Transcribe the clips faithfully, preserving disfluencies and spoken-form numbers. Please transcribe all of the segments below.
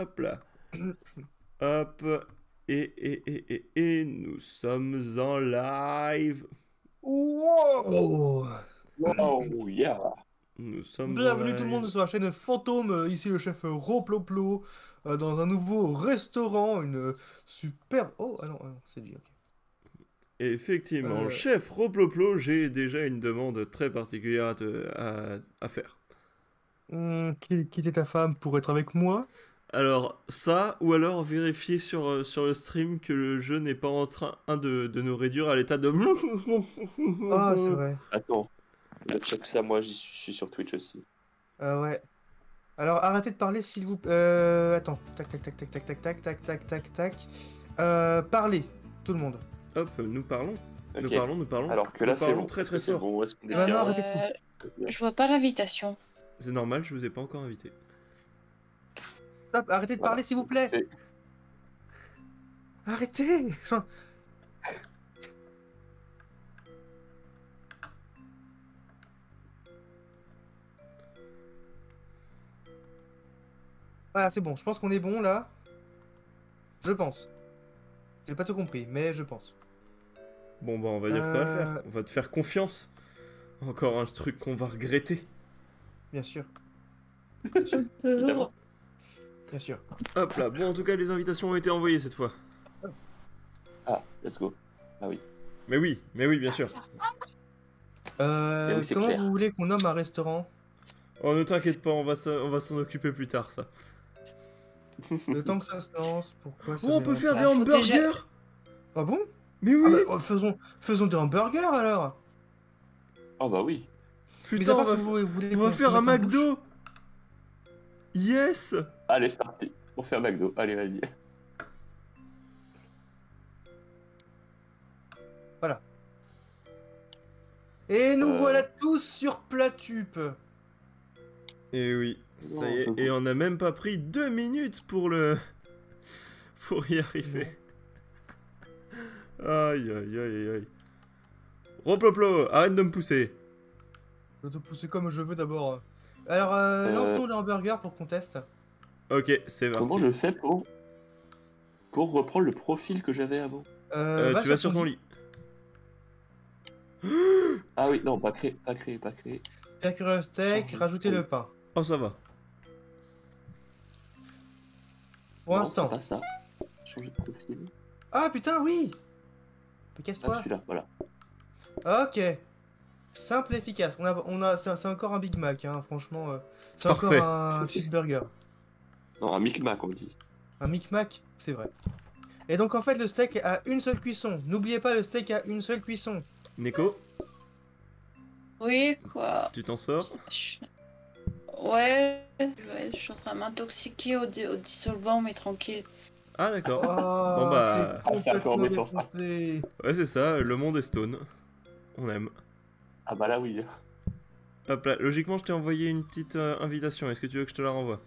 Hop là. Hop. Et, et, et, et, et, nous sommes en live. Wow! Oh yeah! Nous sommes en Bienvenue tout le monde live. sur la chaîne Fantôme, euh, ici le chef Roploplo, euh, dans un nouveau restaurant, une euh, superbe... Oh, ah non, ah non c'est dit, ok. Et effectivement, Euh, chef Roploplo, j'ai déjà une demande très particulière à, te- à, à faire. hmm, qui- quitter ta femme pour être avec moi? Alors, ça, ou alors vérifier sur, euh, sur le stream que le jeu n'est pas en train un, de, de nous réduire à l'état de... Ah, c'est vrai. Attends, je vais check ça, moi j'y suis, je suis sur Twitch aussi. Ah ouais. Alors, arrêtez de parler, s'il vous plaît. Euh, attends. Tac, tac, tac, tac, tac, tac, tac, tac, tac, tac, tac. Euh, parlez, tout le monde. Hop, nous parlons. Ok. Nous parlons, nous parlons. Alors que là nous c'est parlons bon. très Est-ce très que c'est fort. bon? Est-ce qu'on est Eh ben non, bien? arrêtez de foutre. Euh, je vois pas l'invitation. C'est normal, je vous ai pas encore invité. Stop, arrêtez de Voilà. parler, s'il vous plaît. C'est- Arrêtez. Enfin, Voilà, c'est bon. Je pense qu'on est bon, là. Je pense. J'ai pas tout compris, mais je pense. Bon bah on va dire que ça va Euh, faire. On va te faire confiance. Encore un truc qu'on va regretter. Bien sûr, Toujours. bien sûr. Hop là, bon en tout cas les invitations ont été envoyées cette fois. Ah, let's go. Ah oui. Mais oui, mais oui bien sûr. Euh, Eh oui, c'est comment clair. vous voulez qu'on nomme un restaurant? Oh ne t'inquiète pas, on va s'en on va s'en occuper plus tard ça. Le temps que ça se lance, pourquoi ça Oh on met peut faire des Ah, faut hamburgers. déjà- Ah bon? Mais oui. Ah bah, oh, faisons, faisons des hamburgers alors. Oh bah oui. Mais Putain à on part va, si vous voulez on va qu'on se faire un mette en bouche. McDo. Yes. Allez, c'est parti. On fait un McDo. Allez, vas-y. Et nous Euh. voilà tous sur Platup. Et oui, ça Non, y est, c'est et bon. on n'a même pas pris deux minutes pour le... pour y arriver. Aïe aïe aïe aïe. Roploplo, arrête de me pousser. Je vais te pousser comme je veux d'abord. Alors, euh, Euh. lançons les hamburgers pour qu'on teste. Ok, c'est parti. Comment je fais pour pour reprendre le profil que j'avais avant? Euh, va tu vas sur ton lit. lit. Ah oui, non, pas créé, pas créé, pas créé. Faire cuire le steak, Changer de rajouter feuille. le pain. Oh ça va. Pour Non, l'instant. c'est pas ça. Changer de profil. Ah putain, oui. Mais Ah, casse-toi. celui-là, voilà. Ok. Simple et efficace. On a, on a, c'est c'est encore un Big Mac, hein, franchement. euh, c'est Parfait. encore un cheeseburger. Non, un Micmac, on dit. Un Micmac, c'est vrai. Et donc en fait, le steak a une seule cuisson. N'oubliez pas, le steak a une seule cuisson. Nico, Oui, quoi. tu t'en sors? Je- Ouais, ouais, je suis en train de m'intoxiquer au, di- au dissolvant, mais tranquille. Ah d'accord. Oh, Bon, bah, t'es Ah, c'est encore complètement méchant, ça. défoncé. Ouais c'est ça, le monde est stone. On aime. Ah bah là, oui. Hop là, logiquement je t'ai envoyé une petite euh, invitation, est-ce que tu veux que je te la renvoie?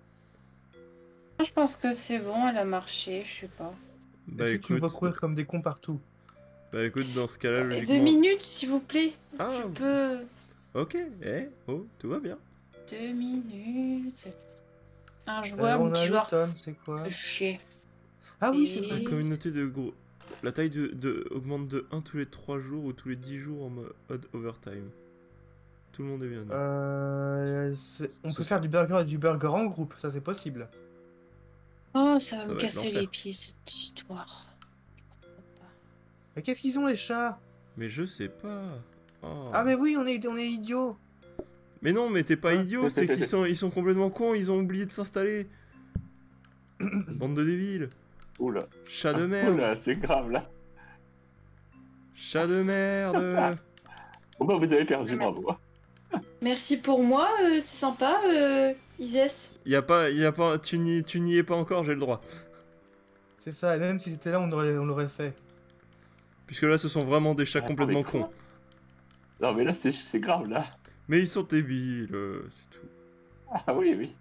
Je pense que c'est bon, elle a marché, je sais pas. Bah Est-ce que tu nous écoute, vas courir comme des cons partout? bah écoute dans ce cas-là Et logiquement... deux minutes, s'il vous plaît. Ah. Je peux. Ok, eh, oh, tout va bien. Deux minutes. Un Euh, joueur, on a le multijoueur. tonne, c'est quoi? Fait chier. Ah oui, c'est Et- vrai. La communauté de gros... La taille de, de- augmente de un tous les trois jours ou tous les dix jours en mode overtime. Tout le monde est bienvenu. Euh, c'est- on Ce peut serait- faire du burger et du burger en groupe, ça c'est possible. Oh, ça va Ça me va être casser l'enfer. les pieds, cette histoire. Je comprends pas. Mais qu'est-ce qu'ils ont les chats? Mais je sais pas. Oh. Ah mais oui, on est, on est idiots. Mais non, mais t'es pas Ah. idiot, c'est qu'ils sont, ils sont complètement cons, ils ont oublié de s'installer. Bande de débiles. Oula. Chat de merde. Oula, c'est grave là. Chat de merde. Bon bah vous avez perdu, bravo. Merci pour moi, euh, c'est sympa, euh, Ises. Y a pas, y a pas, tu n'y, tu n'y es pas encore, j'ai le droit. C'est ça, et même si t'étais là, on aurait, on l'aurait fait. Puisque là, ce sont vraiment des chats Attends, complètement mais quoi cons. Non mais là c'est c'est grave là. Mais ils sont débiles, euh, c'est tout. Ah oui, oui.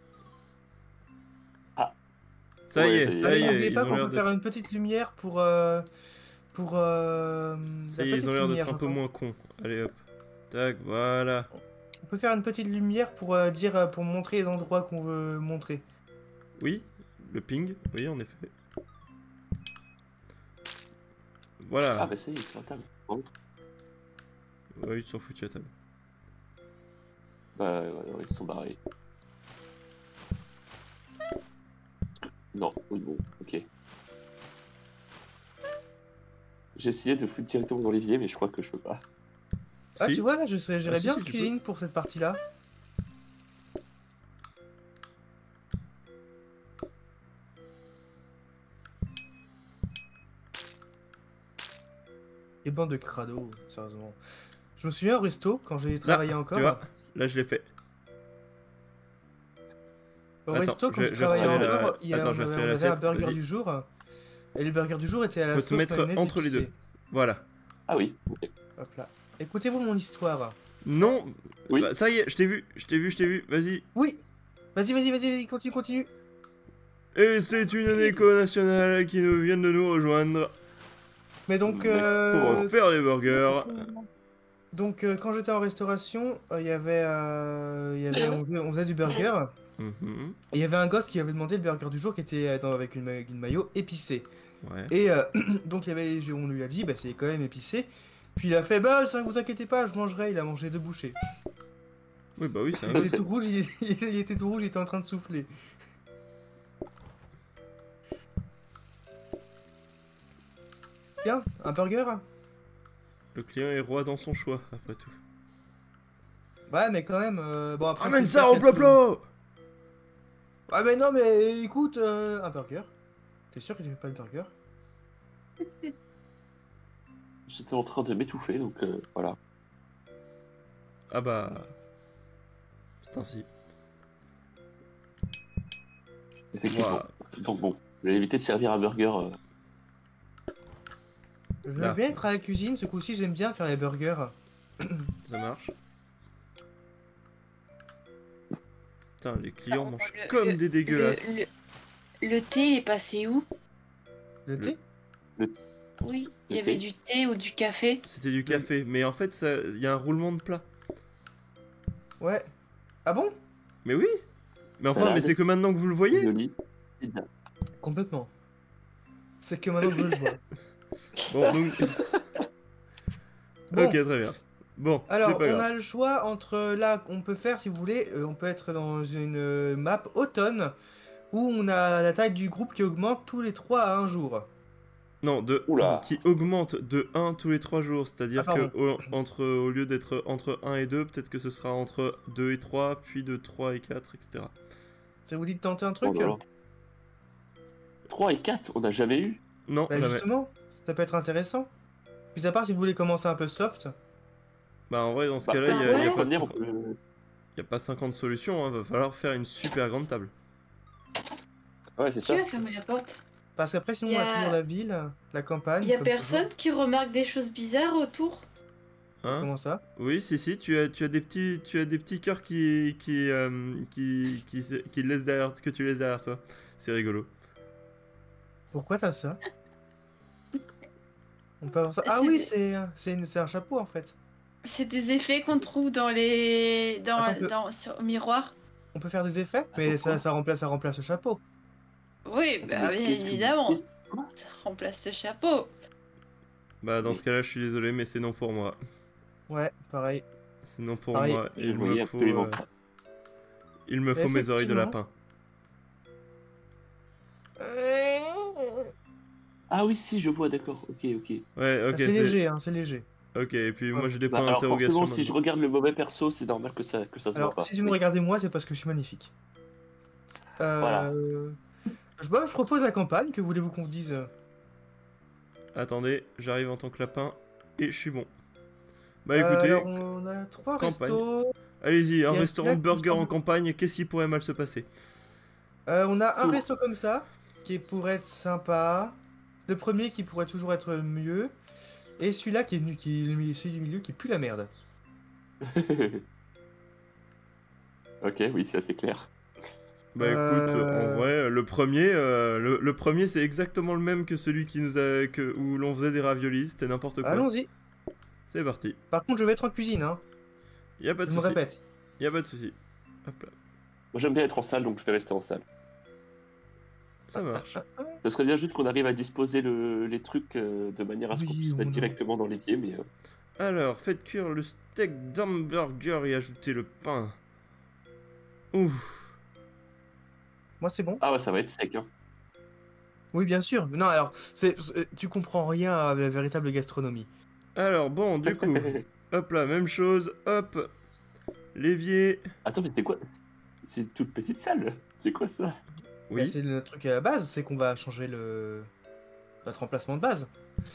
Ça Ouais, y est, ça y est. ça Allez, y est, n'oubliez ils pas ont qu'on l'air peut faire d'être, une petite lumière pour... Euh, pour... Euh, ça la y est, ils petite ont l'air lumière, d'être un peu j'entends. moins cons. Allez hop. Tac, voilà. On peut faire une petite lumière pour euh, dire, euh, pour montrer les endroits qu'on veut montrer. Oui, le ping, oui, en effet. Voilà. Ah bah ça y est, c'est sur la table. Bon. Ouais, ils sont foutus à table. Bah ouais, ouais, ils sont barrés. Non, oui, bon, ok. J'ai essayé de foutre directement dans l'évier, mais je crois que je peux pas. Ah, Si. tu vois, là, je serais- j'irais Ah, si, bien si, en tu cuisine pour cette partie-là. Les bandes de crado, sérieusement. Je me souviens au resto, quand j'ai travaillé encore. Tu vois, là je l'ai fait. Au Attends, resto, quand je vais- je je vais travaillais retirer encore, la- il y a- Attends, on je vais avait, retirer on avait un l'assiette, burger vas-y. du jour. Et le burger du jour était à la Faut te sauce mettre mayonnaise entre les deux. épicée. Voilà. Ah oui, ok. Hop là. Écoutez-vous mon histoire. Non. Oui. Bah, ça y est, je t'ai vu, je t'ai vu, je t'ai vu. Vas-y. Oui. Vas-y, vas-y, vas-y, vas-y, continue, continue. Et c'est une éco nationale qui nous vient de nous rejoindre Mais donc, Mais euh, pour faire les burgers. donc euh, quand j'étais en restauration, euh, il y avait, euh, il y avait on, faisait, on faisait du burger. Mhm. Et il y avait un gosse qui avait demandé le burger du jour qui était euh, dans- avec une, ma- une mayo épicée. Ouais. Et euh, donc il y avait, on lui a dit, bah c'est quand même épicé. Puis il a fait, bah ça, vous inquiétez pas, je mangerai. Il a mangé deux bouchées. Oui, bah oui, c'est Il un. était tout rouge, il, il était tout rouge, il était en train de souffler. Tiens, un burger? Le client est roi dans son choix, après tout. Ouais, mais quand même, euh, bon après. Ramène c'est ça clair au qu'il y a plop-plop. Ah mais non mais écoute, euh, un burger. T'es sûr que tu fais pas de burger? J'étais en train de m'étouffer, donc euh, voilà. Ah bah. C'est ainsi. Effectivement. Ouah. Donc bon, je vais éviter de servir un burger. euh, Je Là. veux bien être à la cuisine, ce coup-ci j'aime bien faire les burgers. Ça marche. Putain, les clients Ah, mangent le- comme le- des dégueulasses. Le, le- le thé est passé où? Le Le- thé? Oui, il y Le avait thé du thé ou du café. C'était du café, mais en fait, ça- il y a un roulement de plat. Ouais. Ah bon? Mais oui. Mais enfin, Salade. mais c'est que maintenant que vous le voyez. Loli, pizza. Complètement. C'est que maintenant que je le vois. Bon, donc. Bon. Ok, très bien. Bon, c'est Alors, pas on grave. a le choix entre là, on peut faire, si vous voulez, euh, on peut être dans une euh, map automne où on a la taille du groupe qui augmente tous les trois à un jour. Non, de Oula. qui augmente de un tous les trois jours, c'est-à-dire Ah, que pardon. au, entre, au lieu d'être entre un et deux, peut-être que ce sera entre deux et trois, puis de trois et quatre, et cetera. Ça vous dit de tenter un Oh truc? là là. trois et quatre, on n'a jamais eu. Non, Bah jamais. justement, ça peut être intéressant. Puis à part si vous voulez commencer un peu soft. Bah en vrai, dans ce Bah, cas-là, il y, a- ouais. il y a on pas peut dire, on cinquante- peut- il y a pas cinquante solutions, hein, va falloir faire une super grande table. Ouais, c'est Qui ça. va fermer la porte? Parce qu'après, sinon, Y on a- a toujours la ville, la campagne. Il y a comme personne toujours. qui remarque des choses bizarres autour? Hein? Comment ça? Oui, si, si, tu as, tu as des petits, tu as des petits cœurs qui, qui, euh, qui, qui, se- qui laissent derrière, que tu laisses derrière toi. C'est rigolo. Pourquoi t'as ça? On peut avoir ça. Ah C'est oui, des- c'est c'est une- c'est un chapeau en fait. C'est des effets qu'on trouve dans les. dans, Attends, peut- dans sur, au miroir. On peut faire des effets, mais ça, pourquoi ça remplace ça remplace le chapeau. Oui, bah, Mais bien qu'est-ce que- évidemment. qu'est-ce- Quoi Ça remplace ce chapeau. Bah dans Oui. ce cas-là, je suis désolé, mais c'est non pour moi. Ouais, pareil. C'est non pour Pareil. moi. Je Il voyais me faut, absolument euh, pas. il me faut mes oreilles de Effectivement. lapin. Ah oui, si, je vois, d'accord. Ok, ok. Ouais, ok. c'est léger, hein, c'est léger. Ok, et puis moi Ouais. j'ai des Bah, points alors d'interrogation. forcément, si je maintenant. regarde le mauvais perso, c'est normal que ça, que ça se Alors, voit pas. si tu me regardez moi, c'est parce que je suis magnifique. Euh... Voilà. Je, bah, je propose la campagne, que voulez-vous qu'on vous dise? Attendez, j'arrive en tant que lapin et je suis bon. Bah Euh, écoutez, alors, on a trois campagne. restos. allez-y, un il y a restaurant celui-là de qui me burger en semble- campagne, qu'est-ce qui pourrait mal se passer? Euh, on a un Tout. resto comme ça, qui pourrait être sympa. Le premier qui pourrait toujours être mieux. Et celui-là qui est venu, qui est le mi- celui du milieu qui pue la merde. Ok, oui, c'est assez clair. Bah écoute, Euh. en vrai, le premier, euh, le, le premier c'est exactement le même que celui qui nous a, que, où l'on faisait des raviolis, c'était n'importe quoi. Allons-y. C'est parti. Par contre, je vais être en cuisine, hein. Y a pas de Je me souci. répète. Y a pas de souci. Hop là. Moi, j'aime bien être en salle, donc je vais rester en salle. Ça marche. Ça serait bien juste qu'on arrive à disposer le- les trucs euh, de manière à ce qu'on Oui, puisse on mettre a- directement dans l'évier, mais... euh, Alors, faites cuire le steak d'hamburger et ajoutez le pain. Ouf. Moi, c'est bon. Ah ouais, ça va être sec, hein. Oui, bien sûr. Non, alors, c'est, c'est- tu comprends rien à la véritable gastronomie. Alors, bon, du coup, hop là, même chose, hop. L'évier. Attends, mais c'est quoi? C'est une toute petite salle. C'est quoi ça? Bah, Oui, c'est le truc à la base, c'est qu'on va changer le notre emplacement de base.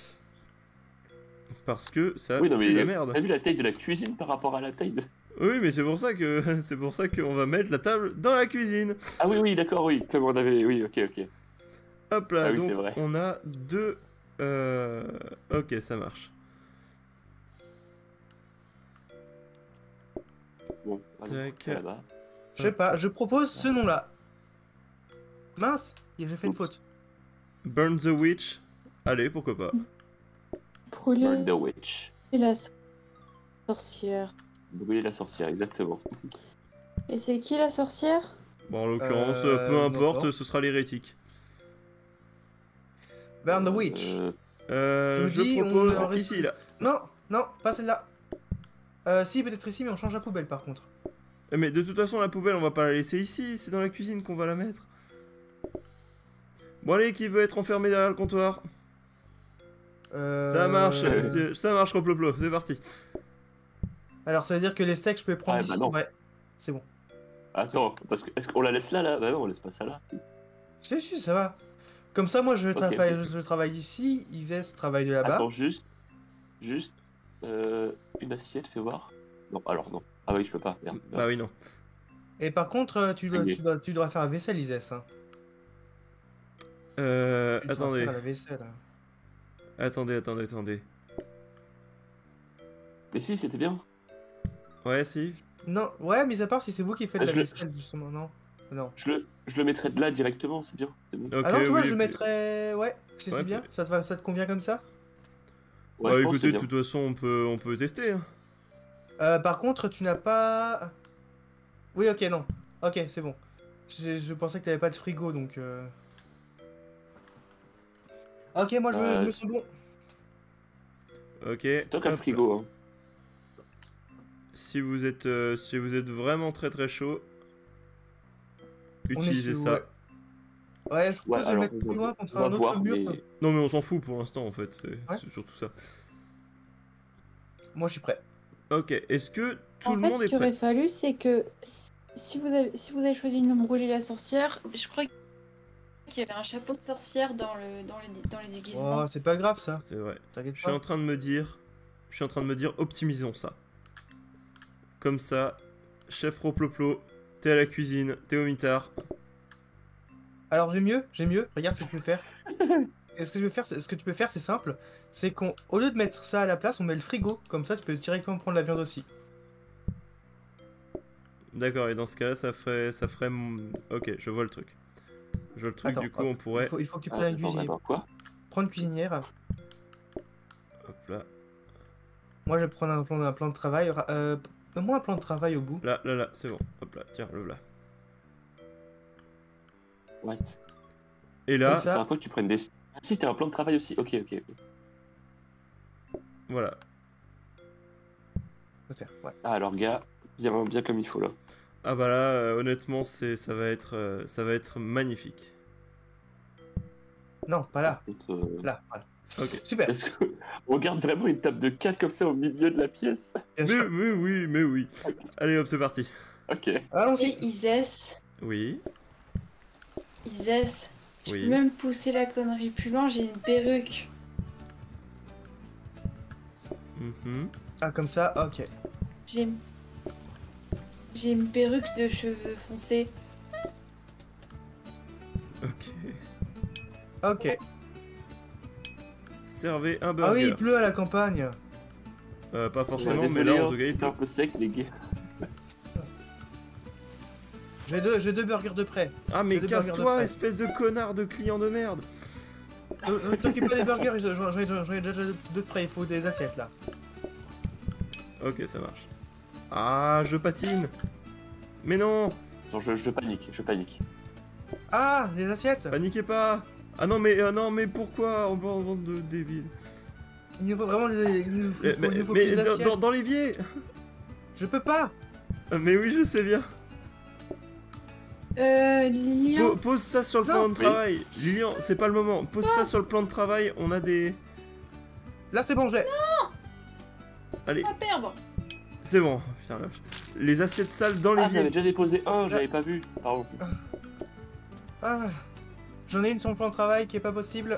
parce que ça Oui, non, pue mais la euh, merde. t'as vu la taille de la cuisine par rapport à la taille de... Oui, mais c'est pour ça que c'est pour ça qu'on va mettre la table dans la cuisine. Ah oui, oui, d'accord, oui, comme on avait... Oui, ok, ok. Hop là, Ah oui, donc c'est vrai. on a deux... euh, Ok, ça marche. Bon, ah non, Tac. c'est là-bas. Je sais pas, je propose ce nom-là. Mince, j'ai fait une faute. Burn the Witch. Allez, pourquoi pas. Brûler Burn the Witch. la sorcière. Brûler la sorcière, exactement. Et c'est qui la sorcière? Bon, en l'occurrence, Euh, peu non, importe, non. ce sera l'hérétique. Burn the Witch. Euh, Euh, Je vous je dis, on propose enregistre- ici, là. Non, non, pas celle-là. Euh, si, peut-être ici, mais on change la poubelle par contre. Eh, Mais de toute façon, la poubelle, on va pas la laisser ici, c'est dans la cuisine qu'on va la mettre. Bon, allez, qui veut être enfermé derrière le comptoir? Euh... Ça marche, euh, ça marche, Roploplo, c'est parti. Alors, ça veut dire que les steaks, je peux les prendre Ah, bah ici. non. Ouais, c'est bon. Attends, parce que est-ce qu'on la laisse là, là? Bah non, on laisse pas ça là. Si, si, ça va. Comme ça, moi, je, Ok. travaille, je, je travaille ici, Isès travaille de là-bas. Attends, juste, juste, euh, une assiette, fais voir. Non, alors non. Ah oui, je peux pas. Merde. Bah oui, non. Et par contre, euh, tu dois, Ok. tu dois, tu dois faire la vaisselle, Isès. Hein. Euh, Tu dois attendez, faire la vaisselle. hein. attendez, attendez, attendez. Mais si, c'était bien. Ouais, si. Non, ouais, mis à part si c'est vous qui faites Ah, la je le- vaisselle, justement, non. Non. Je le, je le mettrai de là directement, c'est bien. C'est bon. Ok, ah non, tu vois, oui, je le puis- mettrais... Ouais, c'est Ouais, c'est bien. puis- Ça te, va- ça te convient comme ça? Ouais, bah je pense que écoutez, c'est de bien. toute façon, on peut, on peut tester. Hein. Euh, par contre, tu n'as pas... Oui, ok, non. Ok, c'est bon. Je, je pensais que t'avais pas de frigo, donc... euh. Ok, moi, je, Euh, je me sens bon. Ok. C'est toi qui as le hop. frigo, hein. Si vous êtes, euh, si vous êtes vraiment très très chaud, On est utilisez sur- ça. ouais. Ouais, je propose Ouais, de alors, le mettre on plus va- loin contre on va un autre voir, mur. mais- Non mais on s'en fout pour l'instant en fait, c'est Ouais. c'est surtout ça. Moi, je suis prêt. Ok, est-ce que tout En le fait, monde ce est qu'il prêt? aurait fallu, c'est que si- si vous avez, si vous avez choisi de me brûler la sorcière, je crois qu'il y avait un chapeau de sorcière dans, le, dans, les, dans les déguisements. Oh, c'est pas grave, ça. C'est vrai. T'inquiète Je suis pas. en train de me dire, je suis en train de me dire, optimisons ça. Comme ça, chef Roploplo, t'es à la cuisine, t'es au mitard. Alors, j'ai mieux, j'ai mieux. Regarde ce que tu peux faire. Et ce que je peux faire, c'est- ce que tu peux faire, c'est simple. C'est qu'au lieu de mettre ça à la place, on met le frigo. Comme ça, tu peux directement prendre la viande aussi. D'accord, et dans ce cas-là, ça ferait, ça ferait, mon- ok, je vois le truc. Je vois le truc. Attends, du coup, hop, on pourrait, Il faut, il faut que tu Ah, prennes une attends, cuisinière. attends, quoi? Prends une cuisinière. hop là, Moi, je vais prendre un plan, un plan de travail. Ra- Euh, Donne-moi un plan de travail au bout. là, là, là, c'est bon. Hop là, tiens, le là. What? Et là, Comme ça. C'est un peu que tu prennes des... Ah si, t'as un plan de travail aussi. Ok, ok. voilà. On va faire, ouais. Ah alors, gars, bien, bien comme il faut, là. Ah bah là, euh, honnêtement, c'est, ça va être, euh, ça va être magnifique. Non, pas là. Par contre, euh, Là, voilà. Ok. Super. Est-ce qu'on garde vraiment une table de quatre comme ça au milieu de la pièce? Bien Mais, sûr. mais oui, mais oui. Allez hop, c'est parti. Ok. Et Allons-y. Isès, Oui, Isès, tu Oui. peux même pousser la connerie plus loin, j'ai une perruque. mhm. Ah, comme ça, ok. J'ai j'ai une perruque de cheveux foncés. Ok. Ok. Servez un Ah oui, burger. il pleut à la campagne. Euh, pas forcément, Ouais, mais désolé, là, hein, en tout cas, il c'était un peut. peu sec, les gars. J'ai deux, j'ai deux burgers de près. Ah, mais J'ai des burgers de casse-toi, près. espèce de connard de client de merde. Ne ne t'occupe pas des burgers, j'en j'en ai j'en ai déjà deux de près. Il faut des assiettes là. Ok, ça marche. Ah, je patine. Mais non. Non, je, je panique, je panique. Ah, les assiettes. Paniquez pas. Ah non, mais, ah non, mais pourquoi on en vente de débiles? Il nous faut vraiment des, il nous faut, Mais, il nous faut mais plus dans, d'assiettes. dans, dans l'évier. Je peux pas. Ah, mais oui, je sais bien. Euh, Lilian. Po- pose ça sur le Non, plan de oui. travail. Lilian, c'est pas le moment. Pose ça sur le plan de travail. On a des. Là, c'est bon, j'ai. Allez, Pas perdre. c'est bon. Putain, la vache. Les assiettes sales dans Ah, j'avais l'évier. déjà déposé un, j'avais pas vu. Pardon. Ah, j'en ai une sur le plan de travail qui est pas possible.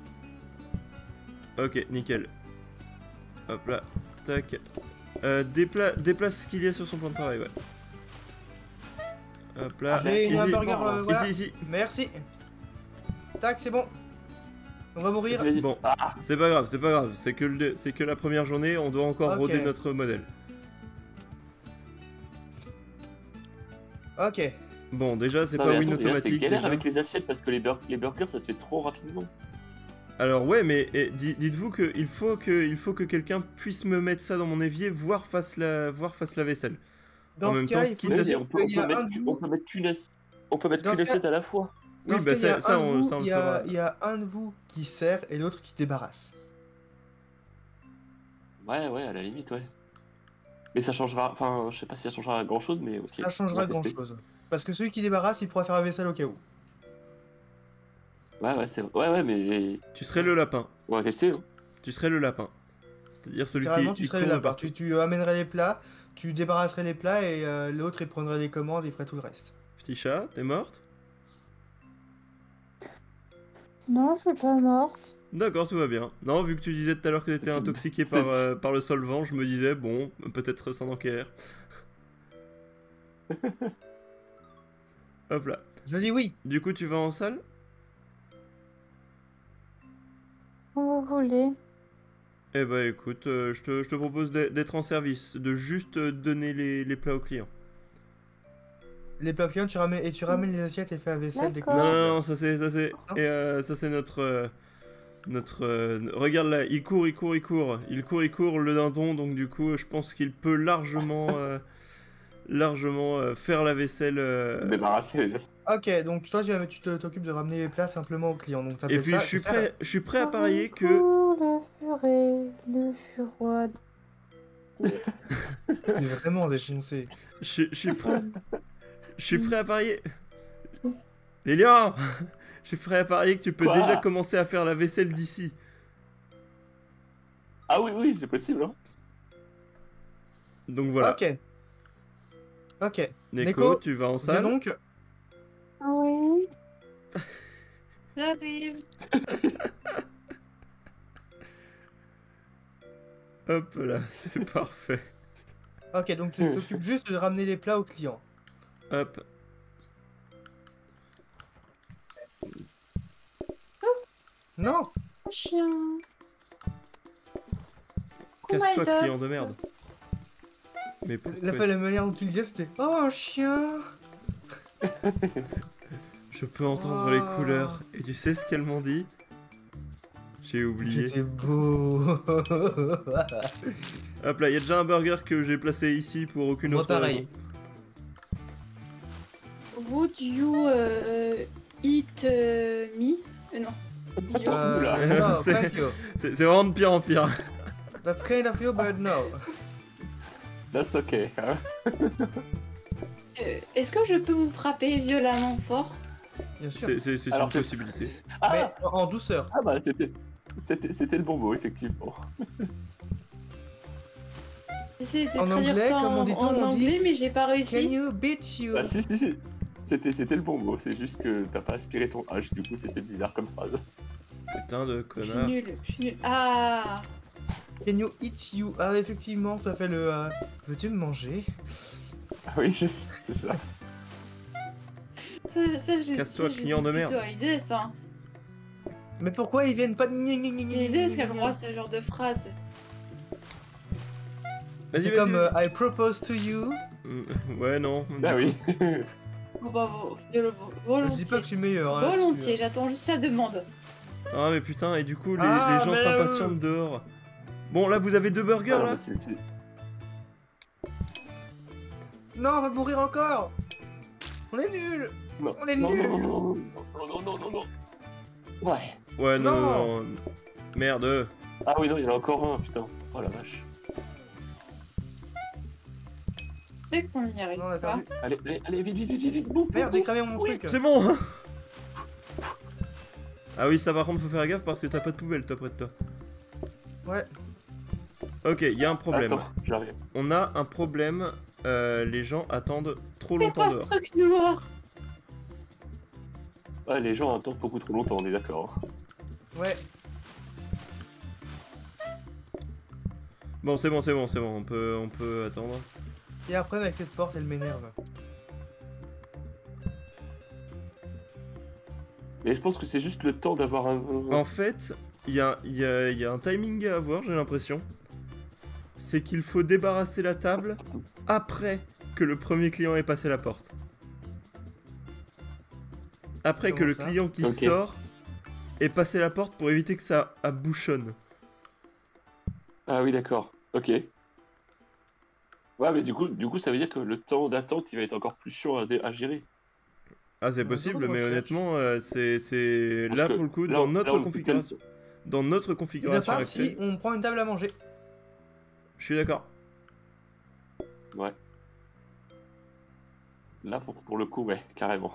Ok, nickel. Hop là. Tac. Euh, dépla déplace ce qu'il y a sur son plan de travail, ouais. Hop là. J'ai une Ici, hamburger, euh, voilà. ici, ici. Merci. Tac, c'est bon. On va mourir. Je l'ai dit. Bon. Ah, C'est pas grave, c'est pas grave. C'est que, le- c'est que la première journée, on doit encore Ok. roder notre modèle. Ok. Bon, déjà, c'est non, pas mais win attends, déjà, c'est automatique. galère déjà. avec les assiettes parce que les, bur- les burgers ça se fait trop rapidement. Alors ouais, mais eh, di- dites-vous que il faut que il faut que quelqu'un puisse me mettre ça dans mon évier, voire fasse la voire fasse la vaisselle. Dans En ce même cas, temps, il faut quitte à- Mais dire on peut, qu'il on y peut a un mettre, de on vous. peut mettre qu'une assiette. On peut mettre Dans qu'une ce cas- assiette à la fois. Dans Oui, ce bah cas, il y a ça, ça, un de on, vous- ça on il le y a- fera. il y a un de vous qui sert et l'autre qui débarrasse. Ouais, ouais, à la limite, ouais. Mais ça changera, enfin, je sais pas si ça changera grand chose, mais ok. Ça on changera va grand tester. chose. Parce que celui qui débarrasse, il pourra faire la vaisselle au cas où. Ouais, ouais, c'est vrai. Ouais, ouais, mais Tu serais le lapin. on va tester. Hein. Tu serais le lapin. C'est-à-dire celui Carrément, qui tu il serais court là de bas. partout. Tu, tu amènerais les plats, tu débarrasserais les plats et euh, l'autre il prendrait les commandes, il ferait tout le reste. Petit chat, t'es morte? Non, je suis pas morte. D'accord, tout va bien. Non, vu que tu disais tout à l'heure que t'étais C'est une- intoxiqué c'est- par, euh, par le solvant, je me disais, bon, peut-être sans enquête. Hop là. Je dis oui. Du coup, tu vas en salle? Comme vous voulez. Eh bah écoute, euh, je, te, je te propose d'e- d'être en service, de juste euh, donner les, les plats aux clients. Les plats clients, tu ramènes, et tu ramènes les assiettes et fais la vaisselle dès que D'accord. Non, possible. non, non, ça c'est, ça c'est, Non. et, euh, ça c'est notre, euh, notre, euh, regarde là, il court, il court, il court, il court, il court le dindon, donc du coup, je pense qu'il peut largement, euh, largement euh, faire la vaisselle. euh, Débarrasser les assiettes. Ok, donc toi tu vas- tu te- t'occupes de ramener les plats simplement aux clients. Donc Et t'appelles puis ça je suis faire- prêt, je suis prêt à parier que, Le furet, le furoi. C'est vraiment défoncé. je, je suis prêt, je suis prêt à parier. Lélian, je suis prêt à parier que tu peux Quoi déjà commencer à faire la vaisselle d'ici. Ah oui, oui, c'est possible. Hein. Donc voilà. Ok. Ok. Neko, Neko, tu vas en Viens salle. donc. Ah oui. J'arrive. Hop là, c'est parfait. Ok, donc tu t'occupes juste de ramener les plats aux clients. Hop. Non. Chien. Casse-toi, my God. client de merde. Mais pourquoi La, la manière dont tu le disais, c'était oh un chien. je peux entendre les Oh. couleurs. Et tu sais ce qu'elles m'ont dit? J'ai oublié. J'étais beau. Hop là, il y a déjà un burger que j'ai placé ici pour aucune Moi, autre pareil. raison. Would you euh, eat euh, me euh, Non. You. Euh, Oula. no, C'est- thank you. C'est c'est vraiment de pire en pire. That's kind of you, but no. That's okay. Hein. Euh, Est-ce que je peux vous frapper violemment fort? Bien sûr. C'est c'est- c'est Alors, une c'est- possibilité. Ah, Mais en en douceur. ah bah c'était, c'était, c'était le bonbon effectivement. J'essaie de En traduire anglais, ça en, comment dit-on, en on dit anglais, mais j'ai pas Can réussi. you beat you? Bah si si si. C'était, c'était le bonbon. C'est juste que t'as pas aspiré ton H. Du coup c'était bizarre comme phrase. Putain de Je suis connard. nulle, je suis nulle. Ah. Can you eat you? Ah effectivement, ça fait le. euh, Veux-tu me manger? Ah oui, je- c'est ça. Ça, ça, je, Casse-toi, ça, je client dis de merde. plutôt à Isis, hein. Mais pourquoi ils viennent pas de gna gna gna gna Isis, gna qu'elle gna gna? croit ce genre de phrase. Vas-y, C'est vas-y, comme vas-y. euh, I propose to you. Mm, Ouais, non. Bah oui. Bon, bah, vo- je le- vo- Je volontiers. dis pas que je suis meilleur. hein, là-dessus, Volontiers, hein. j'attends juste la demande. Ah, mais putain, et du coup, les, Ah, les gens mais, s'impatientent euh, dehors. Bon, là, vous avez deux burgers, Ah, là bah, c'est- c'est- Non, on va mourir encore. On est nuls. Non. On est non, nuls. non, non, non, non, non, non, non, non. Ouais. Ouais, non, Non. non, non. Merde. Ah oui, non, il y en a encore un, putain. Oh la vache. C'est qu'on y arrive Non, on a pas. perdu. Allez, allez, allez, vite, vite, vite, vite, vite. Bouf, Merde, bouf, j'ai bouf. cramé mon Oui. truc. C'est bon. Ah oui, ça par contre, faut faire gaffe parce que t'as pas de poubelle, toi, près de toi. Ouais. Ok, il y a un problème. Attends, j'arrive. On a un problème. euh, les gens attendent trop C'est longtemps pas ce dehors. truc noir. Ouais, les gens attendent beaucoup trop longtemps, on est d'accord. Ouais. Bon, c'est bon, c'est bon, c'est bon. On peut, on peut attendre. Et après, avec cette porte, elle m'énerve. Mais je pense que c'est juste le temps d'avoir un... En fait, il y a, il y a- il y a un timing à avoir, j'ai l'impression. C'est qu'il faut débarrasser la table après que le premier client ait passé la porte. Après que Comment le ça client qui Ok. sort ait passé la porte pour éviter que ça à bouchonne. Ah oui, d'accord. Ok. Ouais, mais du coup, du coup, ça veut dire que le temps d'attente, il va être encore plus chiant à, à gérer. Ah, c'est Dans possible, d'autres mais recherches. honnêtement, euh, c'est c'est- Parce là que pour le coup, là, dans on- notre là, on- configuration, dans notre De configuration part, actuelle, si on prend une table à manger. je suis d'accord. Ouais. Là, pour, pour le coup, ouais, carrément.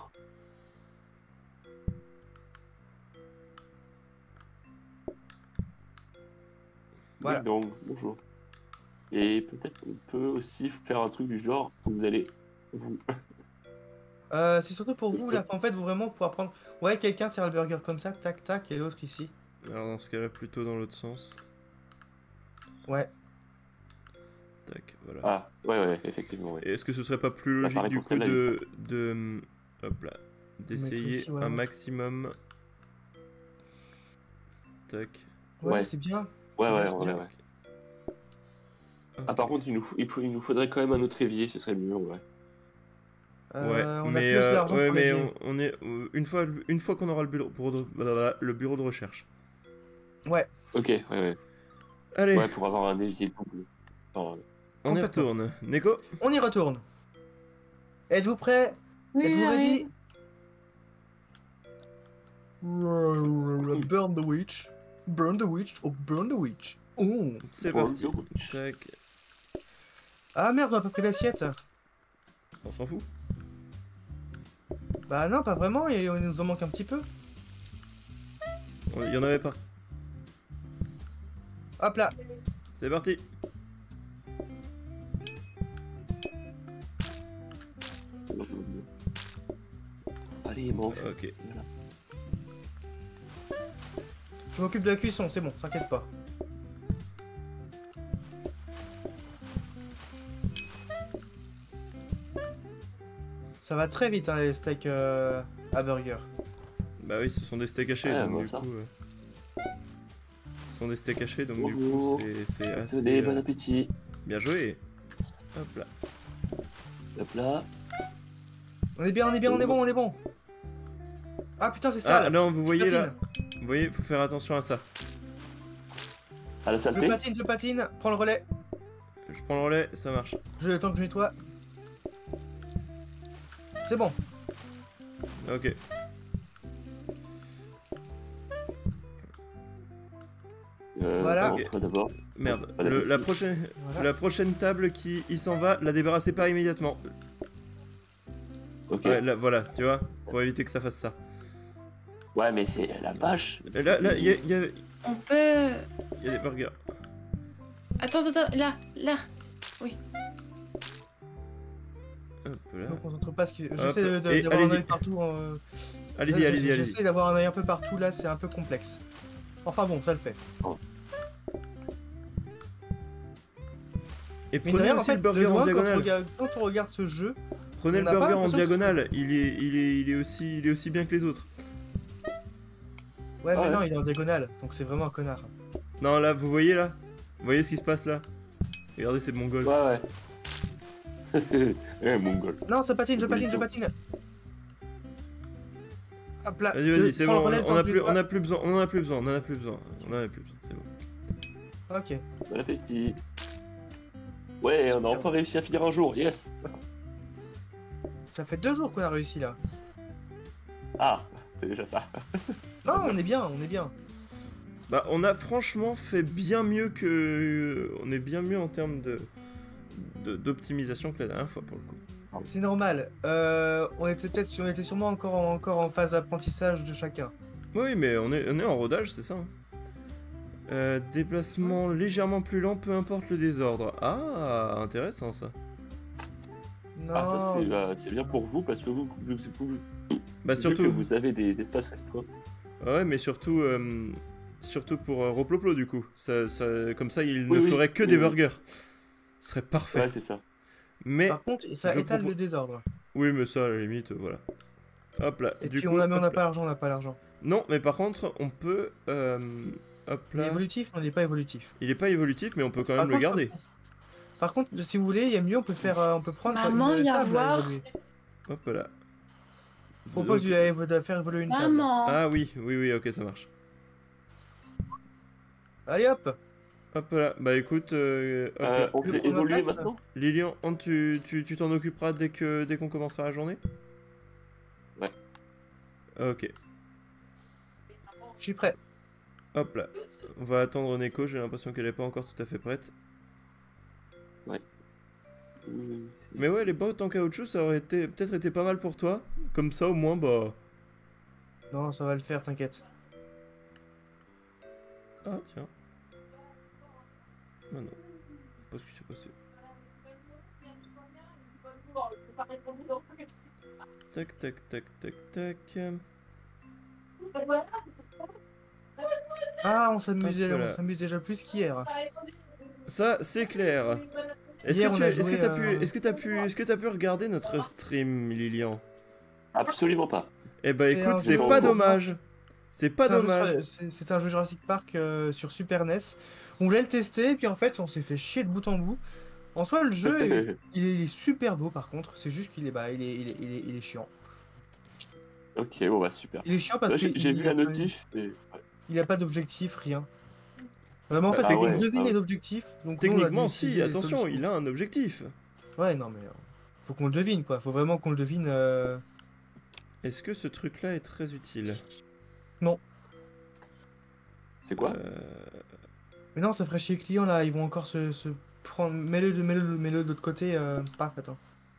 Voilà. Oui, donc, bonjour. Et peut-être qu'on peut aussi faire un truc du genre, vous allez... Vous... Euh, c'est surtout pour vous, là. En fait, vous vraiment pouvoir prendre. Ouais, quelqu'un sert le burger comme ça, tac, tac, et l'autre ici. Alors dans ce cas-là, plutôt dans l'autre sens. Ouais. Tac, voilà. Ah, ouais, ouais, effectivement, ouais. Et est-ce que ce serait pas plus logique pareil du pour coup celle-là, de, de hop là, d'essayer ici, ouais. un maximum. Tac. Ouais, Ouais. c'est bien. Ouais, C'est ouais, bien, c'est ouais, bien. ouais. Ok. Ah, par contre, il nous, faut- il, faut- il nous faudrait quand même un autre évier, ce serait mieux, ouais. Euh, Ouais, on mais, a plus euh, d'argent ouais, pour mais les on, on est euh, une fois une fois qu'on aura le bureau, bureau de, blablabla, le bureau de recherche. Ouais. Ok, ouais, ouais. Allez, Ouais, pour avoir un évier double. Enfin, on y complètement. retourne. Neko, On y retourne. Êtes-vous prêts? Oui, Êtes-vous j'arrive. ready? Burn the witch. Burn the witch. Oh, burn the witch. Oh. c'est pour parti. le witch. Tac, Ah merde, on a pas pris l'assiette. on s'en fout. Bah non, pas vraiment, il il nous en manque un petit peu. Il y en avait pas. Hop là. C'est parti. Allez, mange. Ok. Je m'occupe de la cuisson, c'est bon, t'inquiète pas. Ça va très vite hein, les steaks euh, à burger. Bah oui, ce sont des steaks hachés, Ouais, donc bon, du ça. coup. euh, Ce sont des steaks hachés, donc du coup Bonjour. c'est c'est assez. Tenez, bon euh, appétit. Bien joué. Hop là. Hop là. On est bien, on est bien, on est bon, on est bon. Ah putain, c'est ça. Ah non, vous voyez patine. là. Vous voyez, faut faire attention à ça. À la Je saleté. patine, je patine, prends le relais. Je prends le relais, ça marche. Je le temps que je nettoie. C'est bon. Ok. Euh, Voilà. bon, Ok. toi d'abord. Merde. Pas Le- la, d'appétit. prochaine, Voilà. la prochaine table qui y s'en va, la débarrassez pas immédiatement. Ok. Ouais, là, voilà, tu vois, pour éviter que ça fasse ça. Ouais, mais c'est la vache. Et là, là, il y a, il y a- On peut. il y a des burgers. Attends, attends, là, là. Hop là. Je me concentre pas, parce que j'essaie de- de- Et d'avoir un allez-y. œil partout. euh, Allez-y, ça, allez-y, allez-y. J'essaie d'avoir un œil un peu partout là, c'est un peu complexe. Enfin bon, ça le fait. Et Mais de prenez rien, en aussi fait, le de burger en loin, quand on, diagonale. regarde, quand on regarde ce jeu, Prenez on le n'a pas burger en l'impression que ce diagonale, il est, il est, il est aussi, il est aussi bien que les autres. ouais, Ah mais ouais. non, il est en diagonale, donc c'est vraiment un connard. Non, là, vous voyez là, vous voyez ce qui se passe là. Regardez, c'est mongol. Ouais, ouais. Eh, mongol. Non, ça patine, je patine, je Bonito. patine. Hop là. Vas-y, je vas-y, c'est prends le bon. relais, le On temps a que je plus, nettoie. on a plus besoin, on en a plus besoin, on en a plus besoin, on en a plus besoin, c'est bon. Ok. Bon appétit. Ouais, on a enfin réussi à finir un jour, yes. Ça fait deux jours qu'on a réussi là. Ah, c'est déjà ça. Non, on est bien, on est bien. Bah, on a franchement fait bien mieux que... On est bien mieux en termes de... de- d'optimisation que la dernière fois, pour le coup. C'est normal. Euh, on était peut-être, on était sûrement encore en, encore en phase d'apprentissage de chacun. Oui, mais on est, on est en rodage, c'est ça. hein. Euh, déplacement légèrement plus lent, peu importe le désordre. Ah, intéressant ça. Non. Ah, ça, c'est bah, c'est bien pour vous parce que vous, vous, vous, Bah vu surtout... que vous avez des espaces restreints. Ouais, mais surtout... euh, surtout pour euh, Roploplo, du coup. Ça, ça- comme ça, il Oui, ne oui, ferait que oui, des oui. burgers. Ce serait parfait. Ouais, c'est ça. Mais... Par contre, ça je étale propose- le désordre. Oui, mais ça, à la limite, euh, voilà. Hop là. Et du puis coup, on a, mais on hop n'a là. pas l'argent, on n'a pas l'argent. Non, mais par contre, on peut... euh, hop Il est là. évolutif, on n'est pas évolutif. Il est pas évolutif, mais on peut quand Par même le contre, garder. Par contre, si vous voulez, il y a mieux, on peut faire, euh, on peut prendre Maman, une viens table à voir. évoluer. Hop là. Je propose Donc- de, évo- de faire évoluer une table. Maman. Ah oui, oui, oui, ok, ça marche. Allez hop. Hop là, bah écoute, euh, hop Euh, là. on Tu veux fait prendre ma évoluer place, maintenant. Lilian, Anne, tu tu- tu t'en occuperas dès que dès qu'on commencera la journée. Ouais. Ok, Je suis prêt. hop là. On va attendre Neko, j'ai l'impression qu'elle est pas encore tout à fait prête. Oui, oui, c'est- Mais ouais, les bottes en caoutchouc, ça aurait été peut-être été pas mal pour toi. Comme ça, au moins, bah... Non, ça va le faire, t'inquiète. Ah, tiens. Ah non. Pas ce qui s'est passé. Tac, tac, tac, tac, tac. Ah, on s'amuse Hop on là. s'amuse déjà plus qu'hier. Ça, c'est clair. Est-ce Hier, que on tu a est-ce que joué t'as à- pu, est-ce que t'as pu, est-ce que t'as pu regarder notre stream, Lilian? Absolument pas. Eh bah C'est un écoute, c'est jeu pas de dommage. C'est pas C'est un jeu dommage. sur- C'est c'est un jeu Jurassic Park euh, sur Super N E S. On voulait le tester, et puis en fait, on s'est fait chier de bout en bout. En soi, le jeu, il, il est super beau par contre. C'est juste qu'il est, bah, il est, il est, il est, il est chiant. Ok, bon bah super. Il est chiant parce Là, que J'ai j'ai il vu a la pas- notif. Et... ouais. il a pas d'objectif, rien. Vraiment, en fait, Ah il y a ouais, qu'une devine ah ouais. et d'objectif. Donc nous, on a dû Techniquement, utiliser si, les attention, solutions. il a un objectif. Ouais, non, mais euh, faut qu'on le devine, quoi. Faut vraiment qu'on le devine. euh, Est-ce que ce truc-là est très utile? C'est quoi Euh, Mais non, ça ferait chier les clients là. Ils vont encore se, se prendre. Mets-le de, mets-le, mets-le de l'autre côté. Euh... Paf, attends.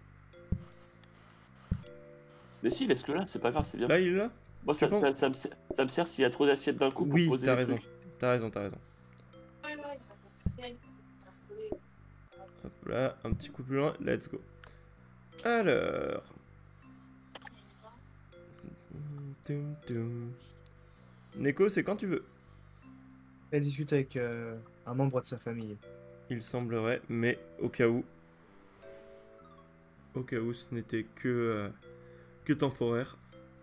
Mais si, laisse-le là, c'est pas grave, c'est bien. Là, il est là? Moi, ça, penses- ça, ça me sert, ça me sert s'il y a trop d'assiettes d'un coup pour Oui, poser t'as les raison. trucs. T'as raison, t'as raison. Hop là, un petit coup plus loin, let's go. Alors. Tum, tum. Neko, c'est quand tu veux. Elle discute avec euh, un membre de sa famille. Il semblerait, mais au cas où. Au cas où ce n'était que. euh, que temporaire.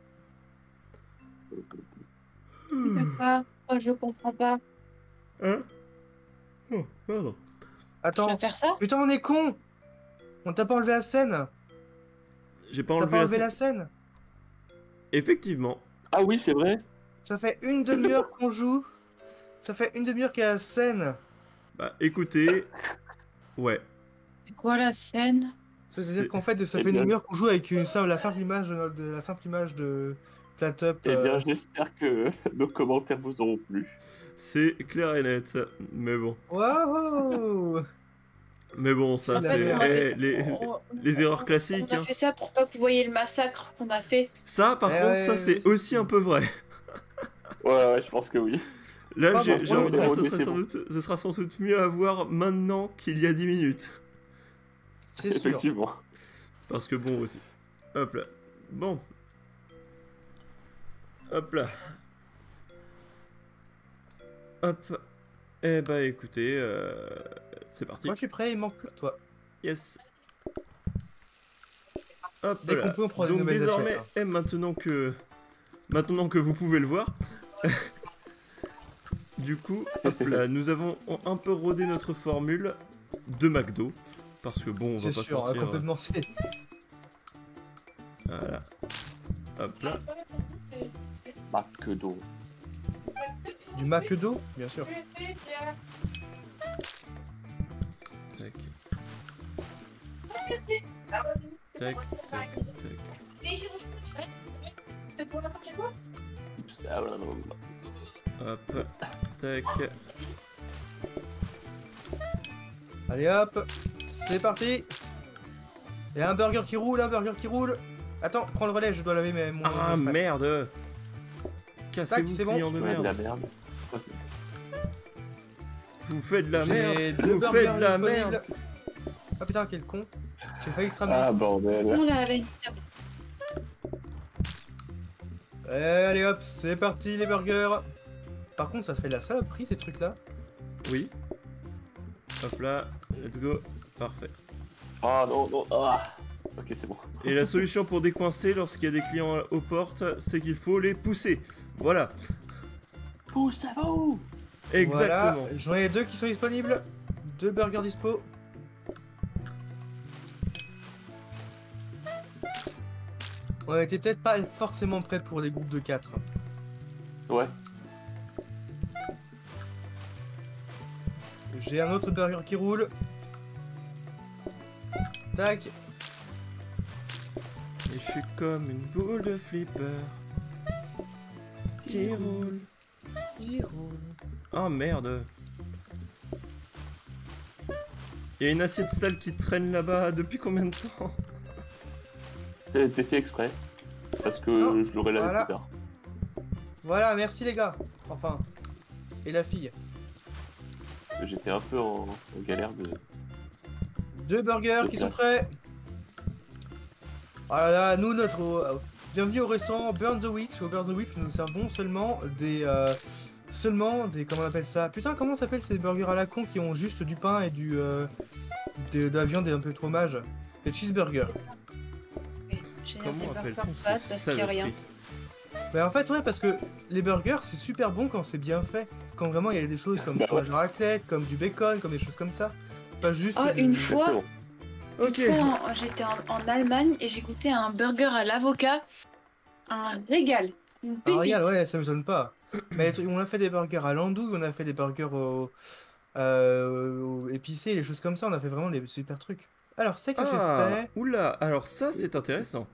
Pas. Oh, je comprends pas. Hein? Oh, pardon. Je Attends. vais faire ça. Putain, on est con. On t'a pas enlevé la scène. J'ai pas T'as enlevé, pas la enlevé scène. la scène. Effectivement. Ah oui, c'est vrai. Ça fait une demi-heure qu'on joue. Ça fait une demi-heure qu'il y a la scène. Bah écoutez. Ouais. C'est quoi la scène? C'est-à-dire C'est- qu'en fait, ça Eh fait une bien- demi-heure qu'on joue avec une simple, la simple image de, notre- de la simple image de Flat-Up. Eh bien, euh, j'espère que nos commentaires vous auront plu. C'est clair et net. Mais bon. Waouh. Mais bon, ça En C'est c'est. fait, la on a eh, fait ça- les, on- les erreurs on- classiques. On a hein. fait ça pour pas que vous voyez le massacre qu'on a fait. Ça, par Eh contre, ouais, ça ouais, c'est ouais. aussi un peu vrai. Ouais, ouais, je pense que oui. Là, Ah, j'ai bon, j'ai bon, envie de dire, bon, ce, mais serait c'est sans bon. doute, ce sera sans doute mieux à voir maintenant qu'il y a dix minutes. C'est sûr. Effectivement. Parce que bon aussi. Hop là. Bon. Hop là. Hop. Eh bah écoutez, euh, c'est parti. Moi, je suis prêt. Il manque plus que toi. Yes. Hop Dès là. qu'on peut, on prend des Donc nouvelles désormais, assiettes, eh, maintenant que maintenant que vous pouvez le voir, du coup, hop là, nous avons un peu rodé notre formule de McDo parce que bon, on va C'est pas se sûr, hein, mentir. complètement. C'est Voilà. Hop là. Bah, que d'eau. du McDo, bien sûr. Tac. Tac, tac, tac. pour la prochaine fois. Ah, blablabla. Hop, tac. Allez hop, c'est parti. Il y a un burger qui roule, un burger qui roule. Attends, prends le relais, je dois laver mes, mon Ah mon espace. merde. Tac, Cassez-vous, c'est bon. client de Ouais, de la merde. merde. Vous faites de la J'ai merde. deux Vous burgers faites de la disponibles. merde. Ah putain, quel con. J'ai failli le cramer. Ah bordel. Oh là, là, Eh, allez hop, c'est parti les burgers. Par contre, ça fait de la saloperie ces trucs là. Oui. Hop là, let's go. Parfait. Ah non, non, ah. Ok, c'est bon. Et la solution pour décoincer lorsqu'il y a des clients aux portes, c'est qu'il faut les pousser. Voilà. Pousse à vous. Exactement. Voilà, j'en ai deux qui sont disponibles. Deux burgers dispo. On était peut-être pas forcément prêts pour les groupes de quatre. Ouais. J'ai un autre burger qui roule. Tac. Et je suis comme une boule de flipper qui roule. Qui roule. Ah merde. Il y a une assiette sale qui traîne là-bas depuis combien de temps? T'es fait exprès. Parce que Non, je l'aurais lavé voilà. plus tard. Voilà, merci les gars. Enfin. Et la fille. J'étais un peu en, en galère de. Deux burgers De qui sont place. prêts. Ah là là, nous, notre. euh, bienvenue au restaurant Burn the Witch. Au Burn the Witch, nous servons seulement des. euh, seulement des. Comment on appelle ça? Putain, comment s'appelle ces burgers à la con qui ont juste du pain et du. Euh, de, de la viande et un peu de fromage? Des cheeseburgers. J'ai Comment des appelle-t-on burgers ces pâtes parce qu'il y a rien. saloperies? Bah en fait ouais parce que les burgers c'est super bon quand c'est bien fait. Quand vraiment il y a des choses comme Bah fromage à raclette, comme du bacon, comme des choses comme ça. Pas juste Oh, du- une fois, Exactement. Ok. une fois, en- j'étais en, en Allemagne et j'ai goûté un burger à l'avocat. Un régal. Une Ah pépite. regarde ouais ça me sonne pas. Mais les trucs- on a fait des burgers à l'andouille, on a fait des burgers au, euh, au épicé, des choses comme ça, on a fait vraiment des super trucs. Alors steak haché Ah, frais. oula, alors ça c'est intéressant.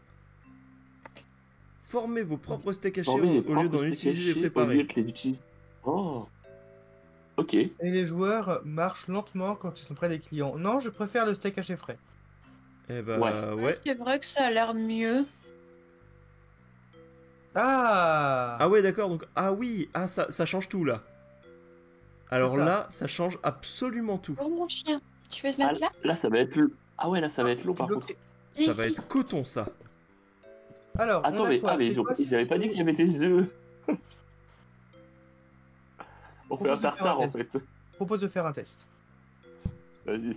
Formez vos propres steaks hachés Formez les au, au lieu propres d'en steaks utiliser des hachés au lieu préparés. de les utiliser. Oh. Ok. Et les joueurs marchent lentement quand ils sont près des clients. Non, je préfère le steak haché frais. Eh bah Ouais. ouais. C'est vrai que ça a l'air mieux. Ah, Ah ouais d'accord, donc ah oui, ah ça, ça change tout là. Alors ça. là, ça change absolument tout. Oh mon chien, tu veux te Ah, mettre là? là, ça va être long. Ah ouais, là, ça va être long Tu par bloques- contre. Ça va Ici. être coton ça. Alors, on Attends, a mais, quoi? ah, mais C'est ils, ont- quoi, ils c'est- avaient pas dit c'est- qu'il y avait des œufs. On fait un Propose de faire tartare un en test. fait. propose de faire un test. Vas-y.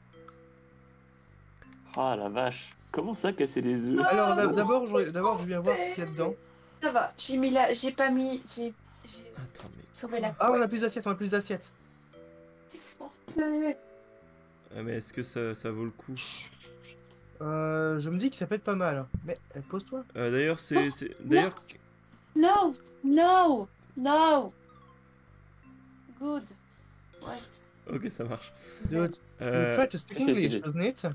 Ah la vache. Comment ça casser les œufs? Alors Ah, d'a- non. d'abord, je, d'abord, je viens voir ce qu'il y a dedans. Ça va, j'ai mis là, j'ai pas mis, j'ai j'ai Attends mais... sauvé la Ah, on a plus d'assiettes, on a plus d'assiettes. couette. Ah, mais est-ce que ça, ça vaut le coup? Euh, je me dis que ça peut être pas mal. Mais euh, pose-toi. Euh, D'ailleurs c'est... c'est- D'ailleurs... No, no, no. Good. Ouais. Ok ça marche. You, you Euh, try to speak ok, English, ok. doesn't it?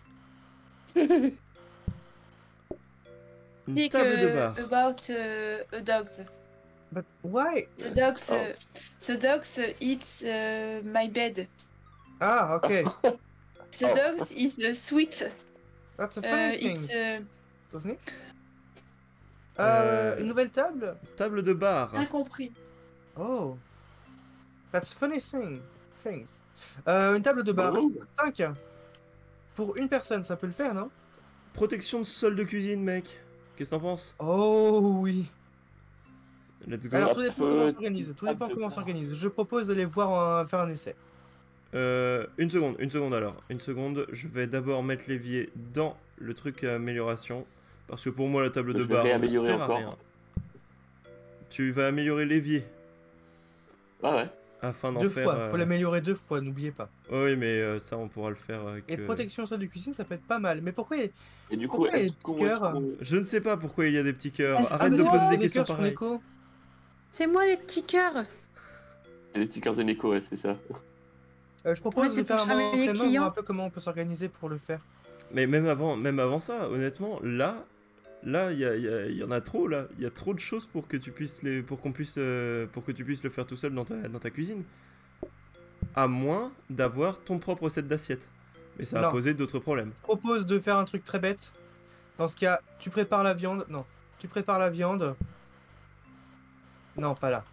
une Speak table de uh, bar. about uh, a dogs. But why? The dogs, Oh. uh, the dogs uh, eat uh, my bed. Ah, ok. The Oh. dogs is uh, sweet. That's a Uh, funny thing, it's uh, doesn't it? Euh, Euh. Une nouvelle table? Table de bar. incompris. Oh. That's funny thing. Things. Euh, une table de bar. Oh. cinq. Pour une personne, ça peut le faire, non? Protection de sol de cuisine mec. Qu'est-ce que t'en penses? Oh oui. Let's go. Alors tout dépend comment on peut- s'organise. Tout table dépend de comment on bar. s'organise. Je propose d'aller voir un- faire un essai. Euh, une seconde, une seconde alors. Une seconde, je vais d'abord mettre l'évier dans le truc à amélioration. Parce que pour moi, la table de Je vais bar ne réaméliorer sert à encore. rien. Tu vas améliorer l'évier Ah ouais. afin d'en Deux faire. fois. euh, Faut l'améliorer deux fois, n'oubliez pas. Oui, mais euh, ça, on pourra le faire avec. Et euh, protection sol de cuisine, ça peut être pas mal. Mais pourquoi il- Et du coup, Pourquoi il y a est-ce des qu'on petits cœurs est-ce qu'on- Je ne sais pas pourquoi il y a des petits cœurs. Ah, c'est- Arrête ah, de mais poser non, des les questions cœurs sur pareilles. l'écho. C'est moi les petits cœurs. C'est les petits cœurs de Neko, ouais, c'est ça. Euh, je propose Ouais, c'est de faire pour un charmer les entraînement, voir clients. un peu comment on peut s'organiser pour le faire. Mais même avant, même avant ça, honnêtement, là, là, il y, a- il y a- il y en a trop, là. Il y a trop de choses pour que tu puisses, les, pour qu'on puisse, euh, pour que tu puisses le faire tout seul dans ta, dans ta cuisine. À moins d'avoir ton propre set d'assiettes. Mais ça va Non. poser d'autres problèmes. Je propose de faire un truc très bête. Dans ce cas, tu prépares la viande. Non, tu prépares la viande. Non, pas là.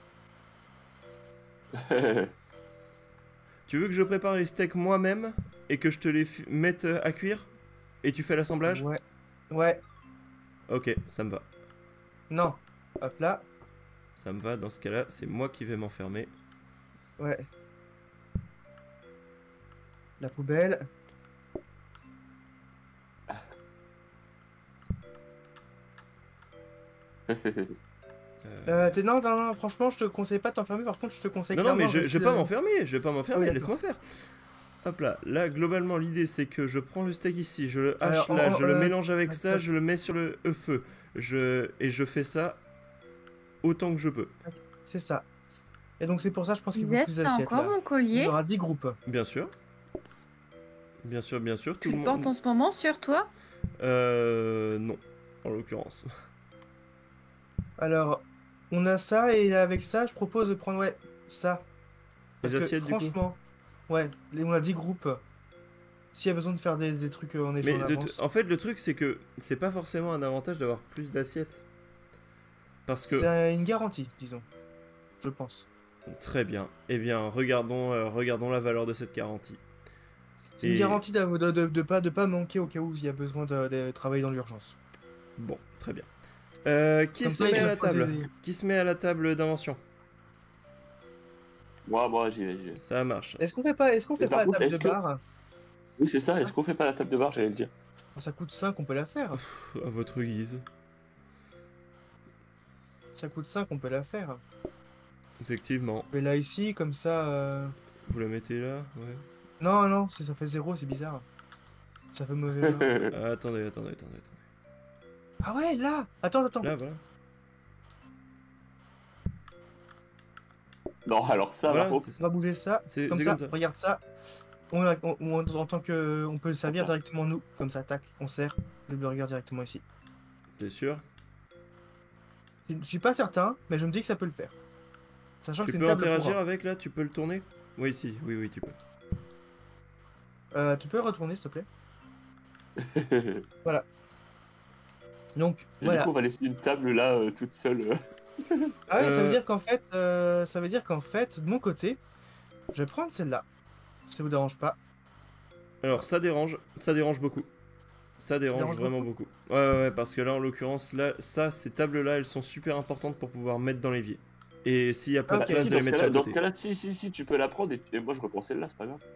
Tu veux que je prépare les steaks moi-même et que je te les f- mette euh, à cuire et tu fais l'assemblage? Ouais. Ouais. Ok, ça me va. Non. Hop là. Ça me va, dans ce cas-là, c'est moi qui vais m'enfermer. Ouais. La poubelle. Euh, Euh, t'es- non, non, non, franchement, je te conseille pas de t'enfermer. Par contre, je te conseille Non, non, mais clairement je, je rester vais pas de- m'enfermer, je vais pas m'enfermer, Ah oui, laisse-moi faire. Hop là, là, globalement, l'idée c'est que je prends le steak ici, je le hache Alors, là, en- je le euh, mélange avec attends. ça, je le mets sur le euh, feu. Je... Et je fais ça autant que je peux. C'est ça. Et donc, c'est pour ça, je pense qu'il faut Zed, plus c'est d'assiettes. encore là. mon Il collier y aura dix groupes. Bien sûr. Bien sûr, bien sûr, tout Tu le le portes monde... en ce moment sur toi? Euh... Non, en l'occurrence. Alors, on a ça, et avec ça, je propose de prendre, ouais, ça. Parce Les que, assiettes, du coup. franchement, ouais, les- on a dix groupes. S'il y a besoin de faire des, des trucs euh, en Mais échange en de- avance, en fait, le truc c'est que c'est pas forcément un avantage d'avoir plus d'assiettes. Parce que... c'est une garantie, disons. Je pense. Très bien. Eh bien, regardons, euh, regardons la valeur de cette garantie. C'est une Et- garantie de, de, de, de pas, de pas manquer au cas où il y a besoin de, de travailler dans l'urgence. Bon, très bien. Euh, qui Comme se ça, met il à peut la poser table des- Qui se met à la table d'invention? Moi, moi, j'y vais. j'y vais. Ça marche. Est-ce qu'on fait pas, est-ce qu'on Mais fait par pas la contre, table de est-ce que- bar? Oui, c'est ça. Ça. Est-ce qu'on fait pas la table de bar, j'allais le dire. Ça coûte cinq, on peut la faire. Pff, à votre guise. Ça coûte cinq, on peut la faire. Effectivement. Mais là, ici, comme ça... euh, Vous la mettez là? Ouais. Non, non, si ça fait zéro, c'est bizarre. Ça fait mauvais jeu. Ah, attendez, attendez, attendez, attendez. Ah ouais, là. Attends, attends. Là, voilà. Non, alors ça, Voilà, par contre, c'est On va bouger ça. c'est- Comme c'est ça, comme ça. regarde ça. On, a- on- on- en tant que, on peut le servir directement nous, comme ça, tac, on sert le burger directement ici. T'es sûr? Je je suis pas certain, mais je me dis que ça peut le faire. Sachant que Tu c'est peux une table pour interagir un. avec là? Tu peux le tourner? Oui, si, oui, oui, tu peux. Euh, tu peux le retourner, s'il te plaît. Et Donc du voilà. coup, on va laisser une table là, euh, toute seule. euh. Ah ouais, ça veut Euh. dire qu'en fait, euh, ça veut dire qu'en fait, de mon côté, je vais prendre celle-là. Si ça vous dérange pas. Alors, ça dérange, ça dérange beaucoup. Ça dérange, dérange vraiment beaucoup. Ouais, ouais, ouais, parce que là, en l'occurrence, là, ça, ces tables-là, elles sont super importantes pour pouvoir mettre dans l'évier. Et s'il n'y a pas Ok. de Bah, place si, de dans les ce mettre cas-là, sur le dans ce côté. cas-là, si, si, si, tu peux la prendre et, et moi je reprends celle-là, c'est pas grave.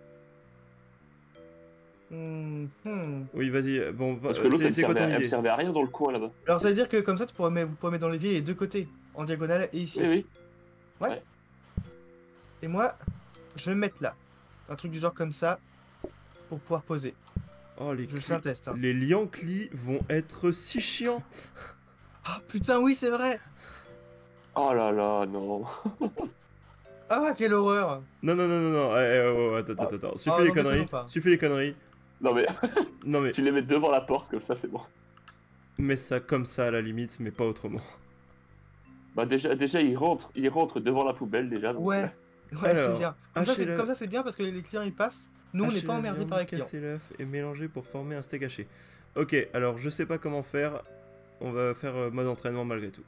Hmm, hmm. Oui, vas-y, bon, Parce que euh, l'autre, c'est elle, c'est quoi servait ton à- elle me idée? servait à rien dans le coin là-bas. Alors ça veut dire que comme ça, tu pourrais mettre, vous pourrez mettre dans l'évier les deux côtés, en diagonale et ici. Oui, oui. Et moi, je vais me mettre là. Un truc du genre comme ça, pour pouvoir poser. Oh, les, Je cli- fais un test. Hein. les lianclis vont être si chiants. Ah putain, oui, c'est vrai. Oh là là, non. Ah, quelle horreur. Non, non, non, non, non, eh, eh, oh, attends, attends, attends, suffit Ah, les non, conneries, déconnons pas. suffit les conneries. Non mais Non mais, tu les mets devant la porte comme ça, c'est bon. mets ça comme ça à la limite, mais pas autrement. Bah déjà, déjà il rentre, il rentre devant la poubelle déjà. donc, Ouais, euh, ouais, c'est Alors, bien. Comme ça, c'est hachez-le. comme ça, c'est bien parce que les clients ils passent. Nous, on n'est Hachez pas la emmerdés viande, par les clients. Casser l'œuf et mélanger pour former un steak haché. Ok, alors je sais pas comment faire. On va faire euh, mode entraînement malgré tout.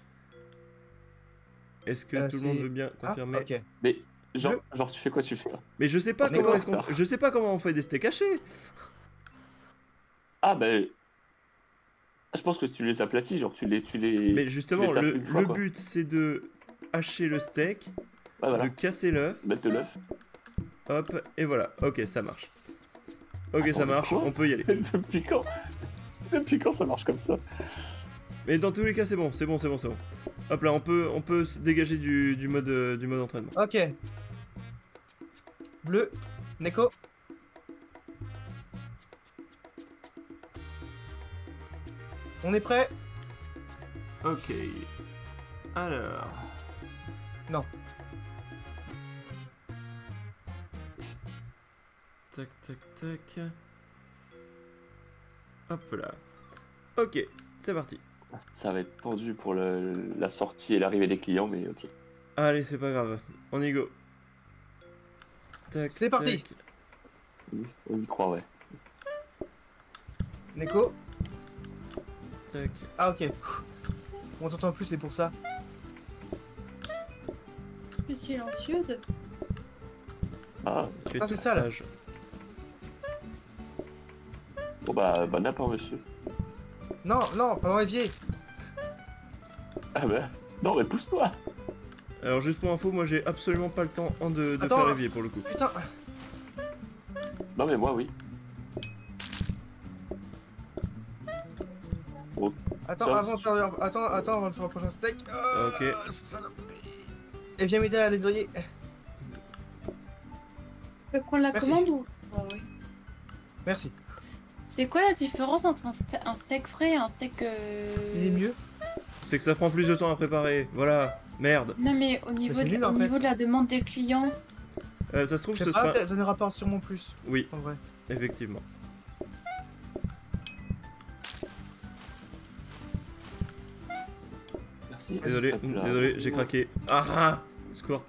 Est-ce que Euh, tout le monde c'est- veut bien Ah, confirmer? ok. Mais genre, Le- genre tu fais quoi tu fais là? Mais je sais pas On est comment en est-ce qu'on, retard. je sais pas comment on fait des steaks hachés. Ah ben, ah, je pense que tu les aplatis, genre tu les, tu les. Mais justement, tu les tapes le, une fois, le quoi. but c'est de hacher le steak, Ouais, voilà. de casser l'œuf, Mettre de l'œuf. hop, et voilà. Ok, ça marche. Ok, Attends, ça mais marche, quoi on peut y aller. Depuis quand? Depuis quand ça marche comme ça? Mais dans tous les cas, c'est bon, c'est bon, c'est bon, c'est bon. Hop là, on peut, on peut se dégager du, du mode, euh, du mode entraînement. Ok. Bleu, Neko. On est prêt? Ok. Alors. Non. Tac, tac, tac. Hop là. Ok, c'est parti. Ça va être tendu pour le, la sortie et l'arrivée des clients, mais ok. Allez, c'est pas grave. On y go. Tac, C'est parti. tac. On y croit, ouais. Neko. Tac. Ah ok. On t'entend plus, c'est pour ça. Plus silencieuse. Ah, Tu es Ah, c'est tout ça, là. sage. bon bah, bon apport, monsieur. Non, non, pas dans l'évier. Ah bah, non, mais pousse-toi. Alors juste pour info, moi j'ai absolument pas le temps hein, de, de Attends. faire évier pour le coup. Putain. Non, mais moi, oui. Attends, Tiens. avant de faire le... Attends, attends, avant de faire le prochain steak. Ah, Ok. saloperie. Et viens m'aider à nettoyer. Tu peux prendre la Merci. commande ou oh, oui. Merci. C'est quoi la différence entre un, ste- un steak frais et un steak... euh, Il est mieux. C'est que ça prend plus de temps à préparer. Voilà. Merde. Non mais au niveau, c'est de, nul, au en fait. niveau de la demande des clients, Euh, ça se trouve Je ce sais pas, sera... ça nous rapporte sûrement plus. Oui, En vrai. effectivement. Merci. Désolé, Hop là. désolé, j'ai craqué. Ah ah. Score.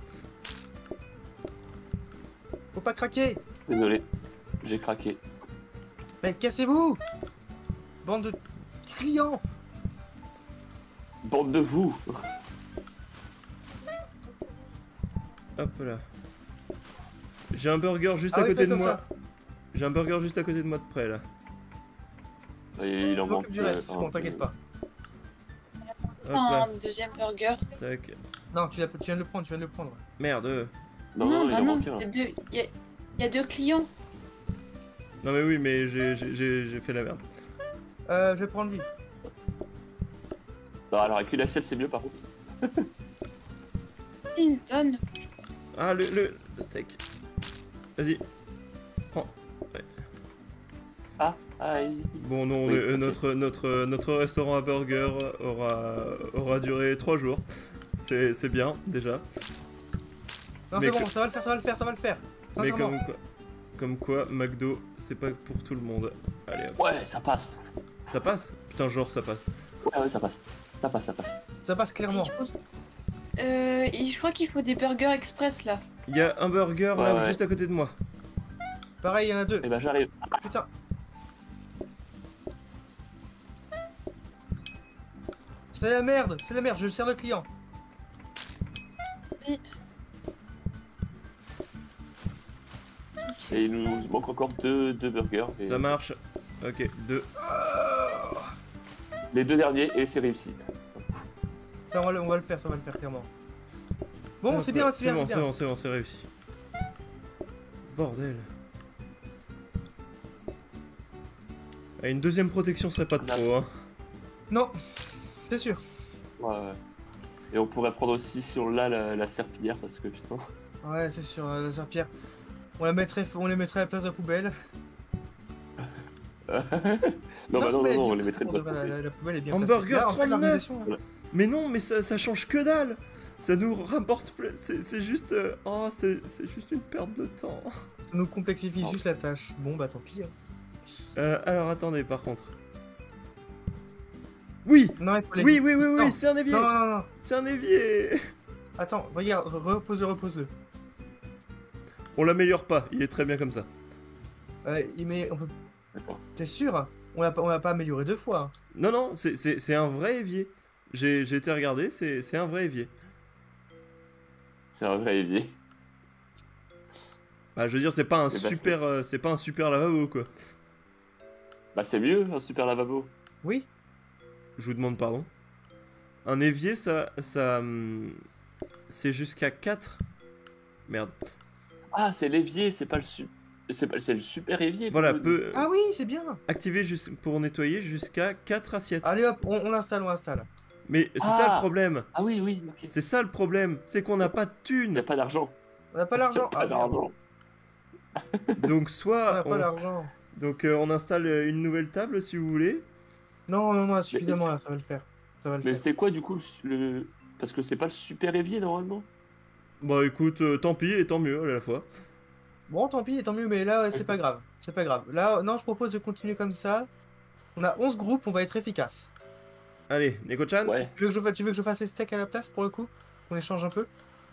Faut pas craquer. Désolé, j'ai craqué. Mais cassez-vous. Bande de clients. Bande de vous. Hop là. J'ai un burger juste Ah à oui, côté fais de comme moi. ça. J'ai un burger juste à côté de moi de près là. Et il en Je manque. m'occupe du reste, c'est euh, bon, un. t'inquiète pas. Hop là. un deuxième burger. Tac. Non, tu, l'as- tu viens de le prendre, tu viens de le prendre. Merde. euh. Non, non, il bah en non, manque un. il y a deux- il y, a- il y a deux clients. Non mais oui, mais j'ai- j'ai j'ai- j'ai fait la merde. Euh, je vais prendre lui. Non, alors avec une assiette, c'est mieux par contre. Si, une tonne. Ah le, le, le steak. Vas-y. Prends. Ah, aïe. Bon non, Oui, euh, ok. notre, notre, notre restaurant à burger aura, aura duré trois jours. C'est c'est bien déjà. Non, Mais c'est que- bon, ça va le faire, ça va le faire, ça va le faire. Mais Sincèrement. comme quoi, comme quoi, McDo, c'est pas pour tout le monde. Allez hop. Ouais, ça passe. Ça passe? Putain, genre ça passe. Ouais, ouais, ça passe. Ça passe, ça passe. Ça passe clairement. Il faut- Euh, et je crois qu'il faut des burgers express là. Il y a un burger Ouais, là ouais. juste à côté de moi. Pareil, il y en a deux. Eh ben, j'arrive. Putain. C'est la merde, c'est la merde, je sers le client. Et il nous manque encore deux, deux burgers. Et Ça marche. Ok, deux. les deux derniers, et c'est réussi. Ça, on va, le- on va le faire, ça va le faire clairement. Bon, Hop c'est là. bien, c'est bien, bon, c'est c'est bien. bon, c'est bon, c'est réussi. Bordel. Ah, une deuxième protection serait pas de trop, hein. Non, c'est sûr. Ouais, ouais. Et on pourrait prendre aussi sur là la, la serpillière parce que putain. Ouais, c'est sûr, euh, la serpillère. On la mettrait, on les mettrait à la place de la poubelle. non, bah non, mais non, non, on du les coup, mettrait de on votre devrait- côté. la, la poubelle est bien Hamburger placée. Là, en fait, trente-neuf. l'organisation, Voilà. Mais non, mais ça, ça change que dalle. Ça nous rapporte plus. C'est c'est juste. euh, Oh, c'est c'est juste une perte de temps. ça nous complexifie juste la tâche. Bon, bah tant pis. hein. Euh, alors attendez, par contre. Oui, Non, il faut les... oui, oui, oui, Non. oui, c'est un évier. Non, non, non. C'est un évier. Attends, regarde, repose-le, repose-le. On l'améliore pas, il est très bien comme ça. Euh, il met... on peut... D'accord. T'es sûr? On l'a pas, on l'a pas amélioré deux fois. hein. Non, non, c'est- c'est c'est un vrai évier. J'ai j'ai été regarder, c'est c'est un vrai évier. C'est un vrai évier. Bah, je veux dire, c'est pas un Eh ben, super, euh, c'est pas un super lavabo quoi. Bah c'est mieux, un super lavabo. Oui? Je vous demande pardon. Un évier, ça, ça, hum, c'est jusqu'à quatre. Merde. Ah, c'est l'évier, c'est pas le su... C'est pas... c'est le super évier. Voilà, plutôt. peut Ah oui, c'est bien. activer juste pour nettoyer jusqu'à quatre assiettes. Allez hop, on, on installe, on installe. Mais c'est ça Ah. le problème. Ah oui, oui, ok. C'est ça le problème, c'est qu'on n'a pas de Il n'y a thunes. pas d'argent. On n'a pas l'argent. Pas Ah, merde. d'argent. Donc On soit n'a pas on, l'argent. donc euh, on installe une nouvelle table si vous voulez. Non, non, non, suffisamment là, ça va le faire. Ça va le Mais faire. c'est quoi du coup le... le- Parce que c'est pas le super évier normalement. Bah écoute, euh, tant pis et tant mieux à la fois. Bon, tant pis, tant mieux, mais là, c'est pas grave. C'est pas grave. Là, non, je propose de continuer comme ça. On a onze groupes, on va être efficace. Allez, Neko-chan. Ouais. Tu veux, que je, fa- tu veux que je fasse les steaks à la place pour le coup? On échange un peu?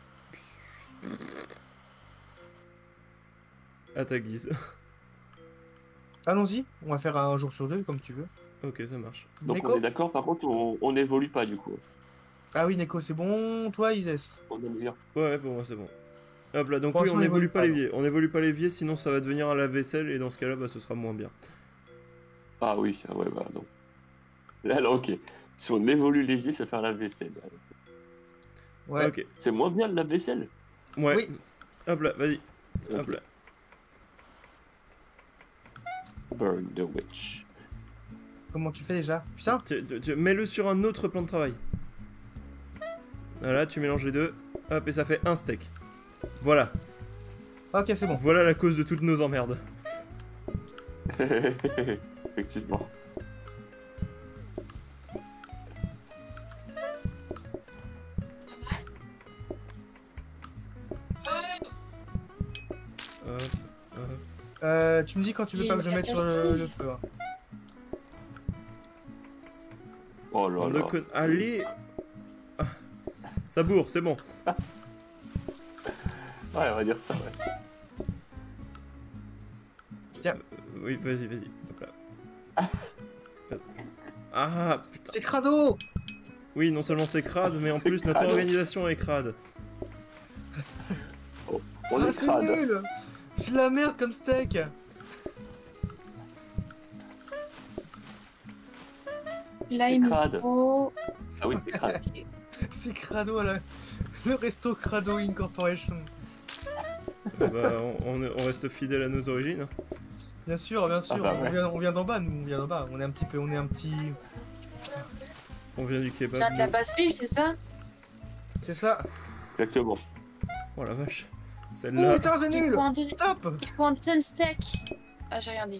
À ta guise. Allons-y, on va faire un jour sur deux comme tu veux. Ok, ça marche. Donc Neko? on est d'accord, par contre, on on n'évolue pas du coup. Ah oui, Neko, c'est bon. Toi, Ises. On est meilleur. Ouais, pour moi c'est bon. Hop là, donc Pour oui, l'instant, on on n'évolue évolue pas pas, l'évier. On n'évolue pas l'évier, sinon ça va devenir un lave-vaisselle et dans ce cas-là, bah, ce sera moins bien. Ah oui, ah ouais, bah non. Alors ok. Si on évolue l'évier, ça fait un lave-vaisselle. Ouais. Ok. C'est moins bien le lave-vaisselle. Ouais. Oui. Hop là, vas-y. Hop Ok. là. Burn the witch. Comment tu fais déjà? Putain. Tu- tu- tu- Mets-le sur un autre plan de travail. Voilà, tu mélanges les deux. Hop, et ça fait un steak. Voilà. Ok, c'est bon. Voilà la cause de toutes nos emmerdes. Effectivement. Hop, hop. Euh, tu me dis quand tu veux Et pas que je la mette sur le, pastille. le feu. hein. Oh là On ne là. con- Allez. Ah. Ça bourre, c'est bon. Ouais, on va dire ça, ouais. Euh, oui, vas-y, vas-y. Hop là. Hop. Ah, putain. C'est crado! Oui, non seulement c'est crade, mais en plus notre crade. organisation est crade. On Ah, est c'est crade. nul! C'est de la merde comme steak! Là, C'est il me crade. faut. Ah oui, c'est crade. Ok. C'est crado à la... Le resto Crado Incorporation. Euh, bah, on, on- on reste fidèle à nos origines. hein. Bien sûr, bien sûr. Ah bah on ouais. vient, on vient d'en bas, nous. On vient d'en bas. On est un petit peu... On est un petit... On vient du kebab. Viens de la nous. passe-file, c'est ça? C'est ça. Exactement. Oh la vache. Oh, Celle-là. Putain, c'est Il nul! faut un deuxi- Stop! il faut un deuxième steak. Ah, j'ai rien dit.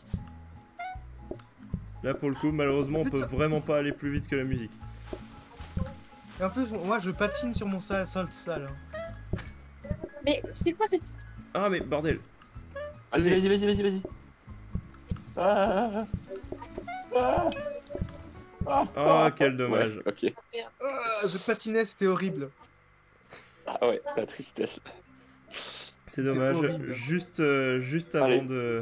Là pour le coup, malheureusement, on peut Putain. vraiment pas aller plus vite que la musique. Et en plus, moi, je patine sur mon sale, sol sale. hein. Mais c'est quoi cette. Ah mais bordel. Vas-y, vas-y, vas-y, vas-y, vas-y. Ah, ah, ah, Ah, quel dommage. Ouais, ok. Oh, merde. Ah, je patinais, c'était horrible. Ah ouais, la tristesse. C'est dommage. horrible. Juste, euh, juste avant Allez. de.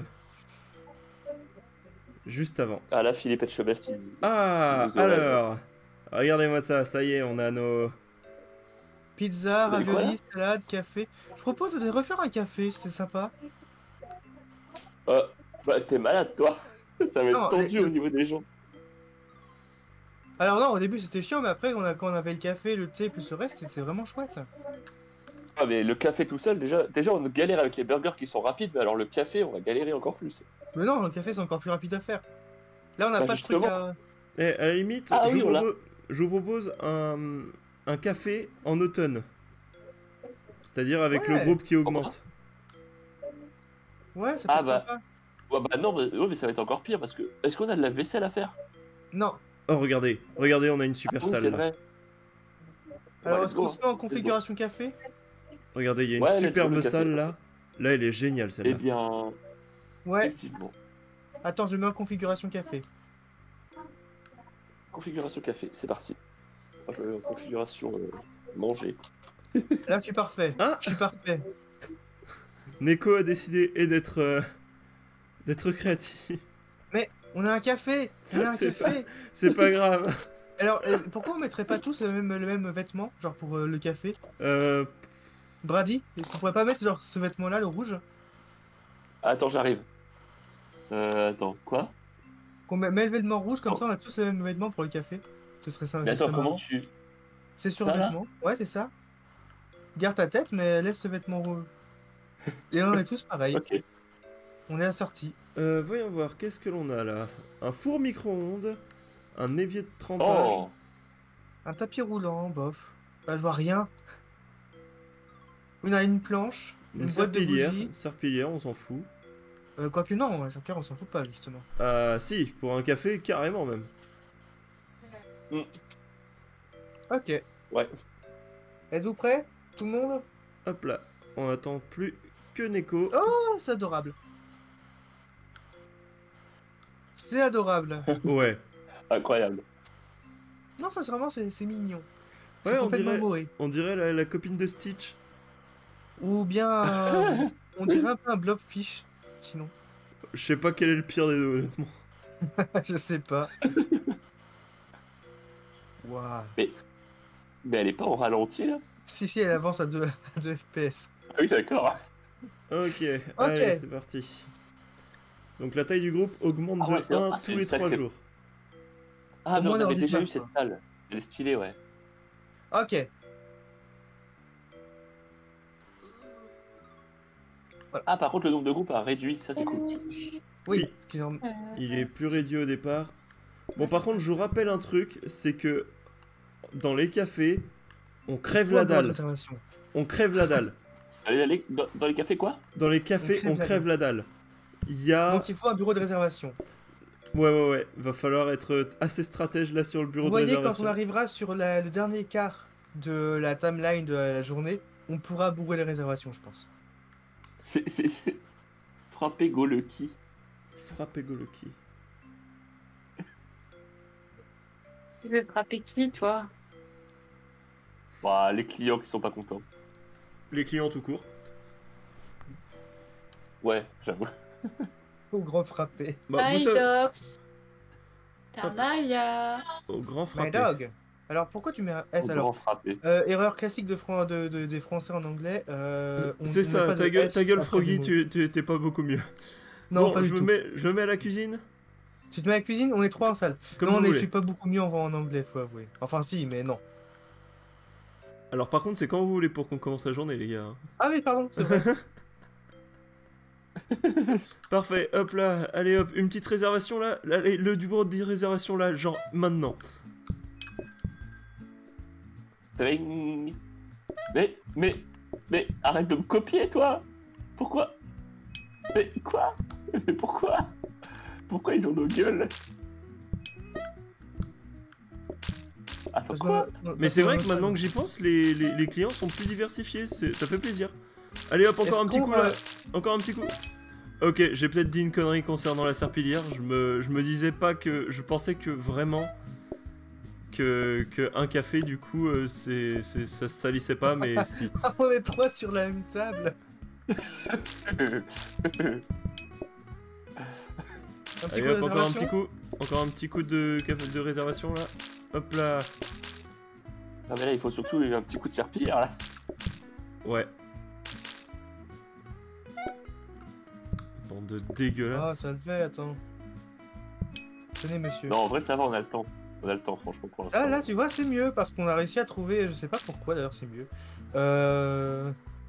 Juste avant. Ah là, Philippe Etchebest, il... Ah, Nous aurons- alors. Regardez-moi ça, ça y est, on a nos. Pizza, Vous avez quoi, ravioli, salade, café. Je propose de refaire un café, c'était sympa. Euh, bah, t'es malade, toi. Ça va être Non, tendu les- au niveau des gens. Alors non, au début c'était chiant, mais après on a, quand on avait le café, le thé, plus le reste, c'était vraiment chouette. Ah, mais le café tout seul, déjà, déjà, on galère avec les burgers qui sont rapides, mais alors le café, on va galérer encore plus. Mais non, le café c'est encore plus rapide à faire. Là on n'a Bah, pas de truc justement. à... Eh, à la limite, Ah je, oui, vous on l'a. propose, je vous propose un, un café en automne. C'est-à-dire avec le Ouais. groupe qui augmente. Ouais, ça peut Ah, être bah. sympa. Ouais, bah non, mais, ouais, mais ça va être encore pire parce que. Est-ce qu'on a de la vaisselle à faire? Non. Oh, regardez, regardez, on a une super Ah oui, salle c'est là. vrai. Alors Ouais, est-ce let's qu'on go, se met en hein. configuration café? Regardez, il y a une Ouais, let's go, superbe le café. salle là. Là, elle est géniale Eh celle-là. bien, Ouais. effectivement. Attends, je mets en configuration café. Configuration café, c'est parti. Moi, je vais en configuration euh, manger. Là je suis parfait. Ah, Je suis parfait. Neko a décidé et d'être euh, d'être créatif. On a un café. On a un C'est café. C'est pas grave. Alors euh, pourquoi on mettrait pas tous le même, le même vêtement, genre pour euh, le café? Euh, Brady, on pourrait pas mettre genre ce vêtement là, le rouge? Attends, j'arrive. Euh, attends, quoi? Qu'on met, met le vêtement rouge, comme Oh. ça on a tous le même vêtement pour le café. Ce serait ça. Mais ce serait attends, marrant. comment tu... C'est sur Ça, le là vêtement. Ouais, c'est ça. Garde ta tête, mais laisse ce vêtement rouge. Et on est tous pareils. Ok. On est assortis. euh, voyons voir, qu'est-ce que l'on a là? Un four micro-ondes, un évier de trempage. Oh! Un tapis roulant, bof. Bah, je vois rien. On a une planche, une, Une boîte de serpillière, bougies. une serpillière, on s'en fout. Euh, Quoique non, ouais, Saint-Pierre, on s'en fout pas, justement. Ah si, pour un café, carrément même. Ok. Ouais. Êtes-vous prêts? Tout le monde? Hop là, on attend plus que Neko. Oh, c'est adorable. C'est adorable. Ouais. Incroyable. Non, sincèrement, c'est c'est mignon. Ouais, C'est on complètement dirait, moé. on dirait la, la copine de Stitch. Ou bien, un- on dirait un peu un blobfish, sinon. Je sais pas quel est le pire des deux, honnêtement. Je sais pas. Waouh. Mais elle est pas en ralenti là? Si, si, elle avance à deux à deux F P S. Ah oui, d'accord. Ok, allez, c'est parti. Donc la taille du groupe augmente Ah ouais, de c'est- un ah, c'est tous une les trois sacrée- jours. Ah Au non, moins, on on avait dit déjà pas, eu cette quoi. salle. Elle est stylée, ouais. Ok. Ah, par contre, le nombre de groupes a réduit, ça c'est cool. Oui, Oui. excusez-moi. Il est plus réduit au départ. Bon, par contre, je vous rappelle un truc, c'est que dans les cafés, on crève Faut la un bureau de dalle. réservation. On crève la dalle. Allez, allez, dans, dans les cafés, quoi? Dans les cafés, On on crève crève la la dalle. Il y a... Donc il faut un bureau de réservation. Ouais, ouais, ouais. Va falloir être assez stratège là sur le bureau Vous de voyez, quand réservation. on arrivera sur la- le dernier quart de la timeline de la journée, on pourra bourrer les réservations, je pense. C'est. c'est- c'est- Frapper Go Lucky. Frappez Goloki. Tu veux frapper qui, toi? Bah, les clients qui sont pas contents. Les clients tout court. Ouais, j'avoue. Au gros frappé. Bah, vous Hi, savez... Docs. Tamalia. Au grand My frappé. dog. Alors pourquoi tu mets un S Au alors grand frappé. euh, Erreur classique de, Fran- de- de- des Français en anglais. euh, on- on C'est met ça, pas de ta gueule, S ta gueule après Froggy, des mots. tu tu- t'es pas beaucoup mieux. Non, Bon, pas je du me tout. mets, je me mets à la cuisine. Tu te mets à la cuisine, on est trois en salle. Comme non, vous on est, je voulez. suis pas beaucoup mieux en, en anglais, faut avouer. Enfin si, mais non. Alors par contre, c'est quand vous voulez pour qu'on commence la journée, les gars. Ah oui, pardon, c'est vrai. Parfait, hop là, allez hop, une petite réservation là, là, allez, le du bureau de réservation là, genre maintenant. Ring. Mais, mais, mais, arrête de me copier, toi. Pourquoi? Mais quoi? Mais pourquoi? Pourquoi ils ont nos gueules? Attends, Parce quoi? qu'on a- Mais c'est vrai parce que qu'on a- maintenant que j'y pense, les, les, les clients sont plus diversifiés, c'est- ça fait plaisir. Allez hop, encore Est-ce un petit qu'on coup va- là, encore un petit coup. Ok, j'ai peut-être dit une connerie concernant la serpillière, je me, je me disais pas que... Je pensais que vraiment... Que, que un café du coup, euh, c'est, c'est, ça se salissait pas, mais si. Ah, on est trois sur la même table. Un petit Allez coup de hop, encore un réservation. petit coup, encore un petit coup de, café- de réservation là. Hop là. Non mais là il faut surtout un petit coup de serpillière là. Ouais. Bande de Ah, dégueulasse. ça le fait, attends. Tenez, monsieur. Non en vrai ça va, on a le temps. On a le temps franchement pour l'instant. Ah, là, tu vois, c'est mieux parce qu'on a réussi à trouver. Je sais pas pourquoi d'ailleurs, c'est mieux. Euh.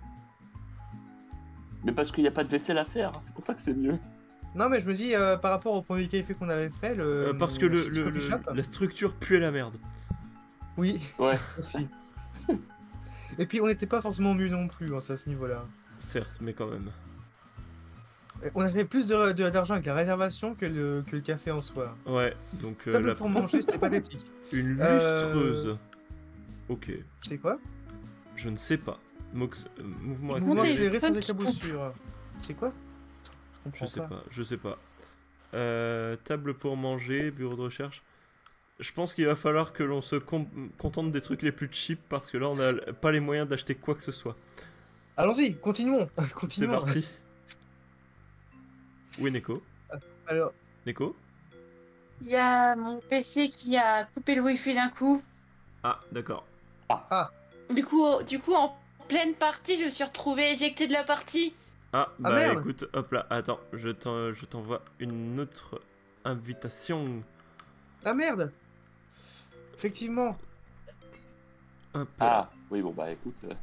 Mais parce qu'il n'y a pas de vaisselle à faire, c'est pour ça que c'est mieux. Non, mais je me dis, euh, par rapport au premier café qu'on avait fait, le. Euh, parce que le, Shit le- Coffee le- Shop. la structure puait la merde. Oui, Ouais. aussi. Et puis, on n'était pas forcément mieux non plus, hein, à ce niveau-là. Certes, mais quand même. Et on avait plus de- de- d'argent avec la réservation que le, que le café en soi. Ouais, donc euh, Table la- pour manger, c'était pathétique. une Euh, lustreuse. Ok, C'est quoi je ne sais pas. Mox... euh, mouvement Mouvement accéléré. accéléré sans Petit écaboussure. C'est quoi Je comprends Je sais pas, je sais pas. Euh, table pour manger, bureau de recherche. Je pense qu'il va falloir que l'on se con- contente des trucs les plus cheap parce que là on n'a pas les moyens d'acheter quoi que ce soit. Allons-y, continuons. C'est continuons. parti. Où est Neko? Alors, Neko? Il y a mon P C qui a coupé le wifi d'un coup. Ah, d'accord. Du coup, du coup, en pleine partie, je me suis retrouvée éjectée de la partie. Ah, bah merde. écoute, hop là, attends, je t'en- je t'envoie une autre invitation. ah merde Effectivement. Hop là. Ah oui bon bah écoute. euh.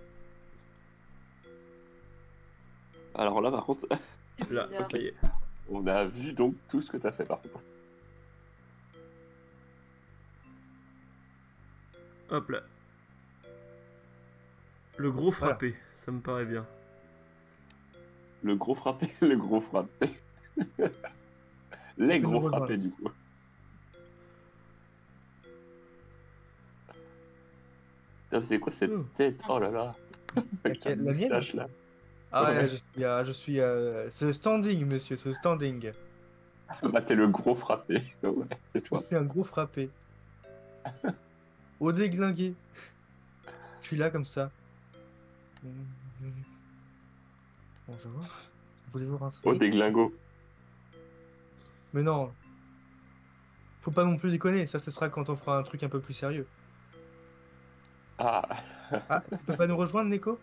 Alors là par contre, Là, ça y est. on a vu donc tout ce que t'as fait par contre. Hop là. Le gros Voilà. frappé, ça me paraît bien. Le gros frappé, le gros frappé. Les peut gros nous frappés rejoindre. du coup. Putain, mais c'est quoi cette Oh. tête? Oh là là. Avec Laquelle, sa la mienne moustache, là. Ah ouais, Ouais. je suis, euh, je suis euh, ce standing, monsieur, ce standing. Bah, t'es le gros frappé. Ouais, c'est Je toi. suis un gros frappé. Au déglingué. Je suis là comme ça. Bonjour. Voulez-vous rentrer? Oh, des glingos. Mais non. Faut pas non plus déconner. Ça, ce sera quand on fera un truc un peu plus sérieux. Ah. Ah, tu peux pas nous rejoindre, Neko?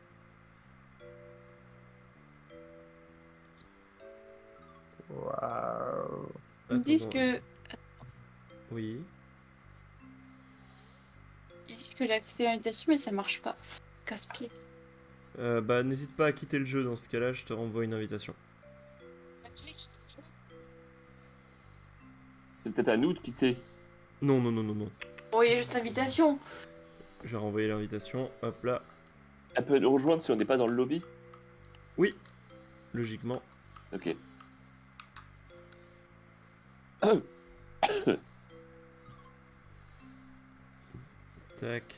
Waouh. Ils me disent Attends, que. Oui. Ils disent que j'ai accepté l'invitation, mais ça marche pas. Casse-pied. Euh, bah, n'hésite pas à quitter le jeu dans ce cas-là, je te renvoie une invitation. C'est peut-être à nous de quitter. Non, non, non, non, non. Bon, il y a juste l'invitation. Je vais renvoyer l'invitation. Hop là. Elle peut nous rejoindre si on n'est pas dans le lobby. Oui. Logiquement. Ok. Tac.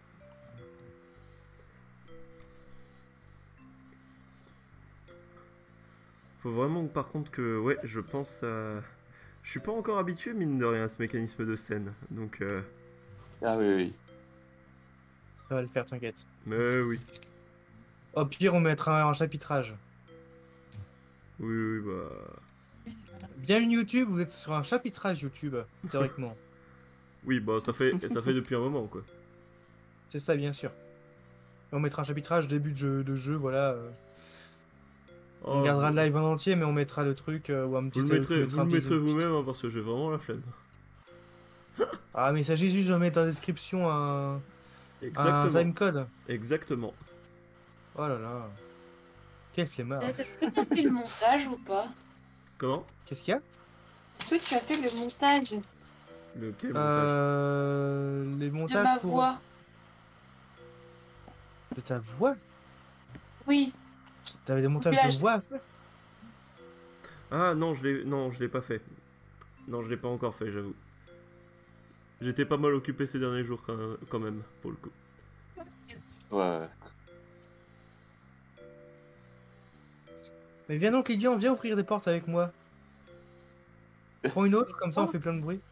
Faut vraiment par contre que... Ouais, je pense à... Je suis pas encore habitué, mine de rien, à ce mécanisme de scène. Donc, euh... Ah oui, oui. Ça va le faire, t'inquiète. Mais oui. Au pire, on mettra un chapitrage. Oui, oui, bah... Bienvenue YouTube, vous êtes sur un chapitrage YouTube, théoriquement. Oui, bah ça fait, ça fait depuis un moment, quoi. C'est ça, bien sûr. Et on mettra un chapitrage début de jeu, de jeu voilà. euh. On Oh, gardera vous- le live en entier, mais on mettra le truc euh, ou un petit. Vous le euh, mettrez, on mettra vous un le petit- mettrez vous-même, hein, parce que j'ai vraiment la flemme. Ah, mais il s'agit juste de mettre dans la description un, un Exactement. timecode. Exactement. Oh là là. Quel flemmard. Est-ce que tu as fait le montage ou pas? Comment? Qu'est-ce qu'il y a? Est-ce que tu as fait le montage Le quel montage? Euh. Les de montages ma pour. voix? De ta voix? Oui. T'avais des montages Doublage. de voix à faire? Ah non, je l'ai, non, je l'ai pas fait. Non, je l'ai pas encore fait, j'avoue. J'étais pas mal occupé ces derniers jours quand même, quand même, pour le coup. Ouais. Mais viens donc, Lydian, viens ouvrir des portes avec moi. Prends une autre, comme ça on fait plein de bruit.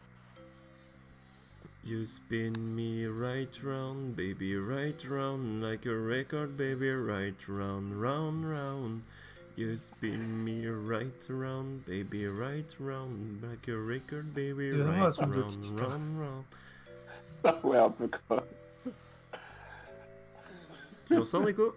You spin me right round, baby, right round, like a record, baby, right round, round, round. You spin me right round, baby, right round, like a record, baby, C'est vraiment un right truc round, d'autiste, hein. round, round. Ah ouais, un peu quoi. Tu en sors, Nico?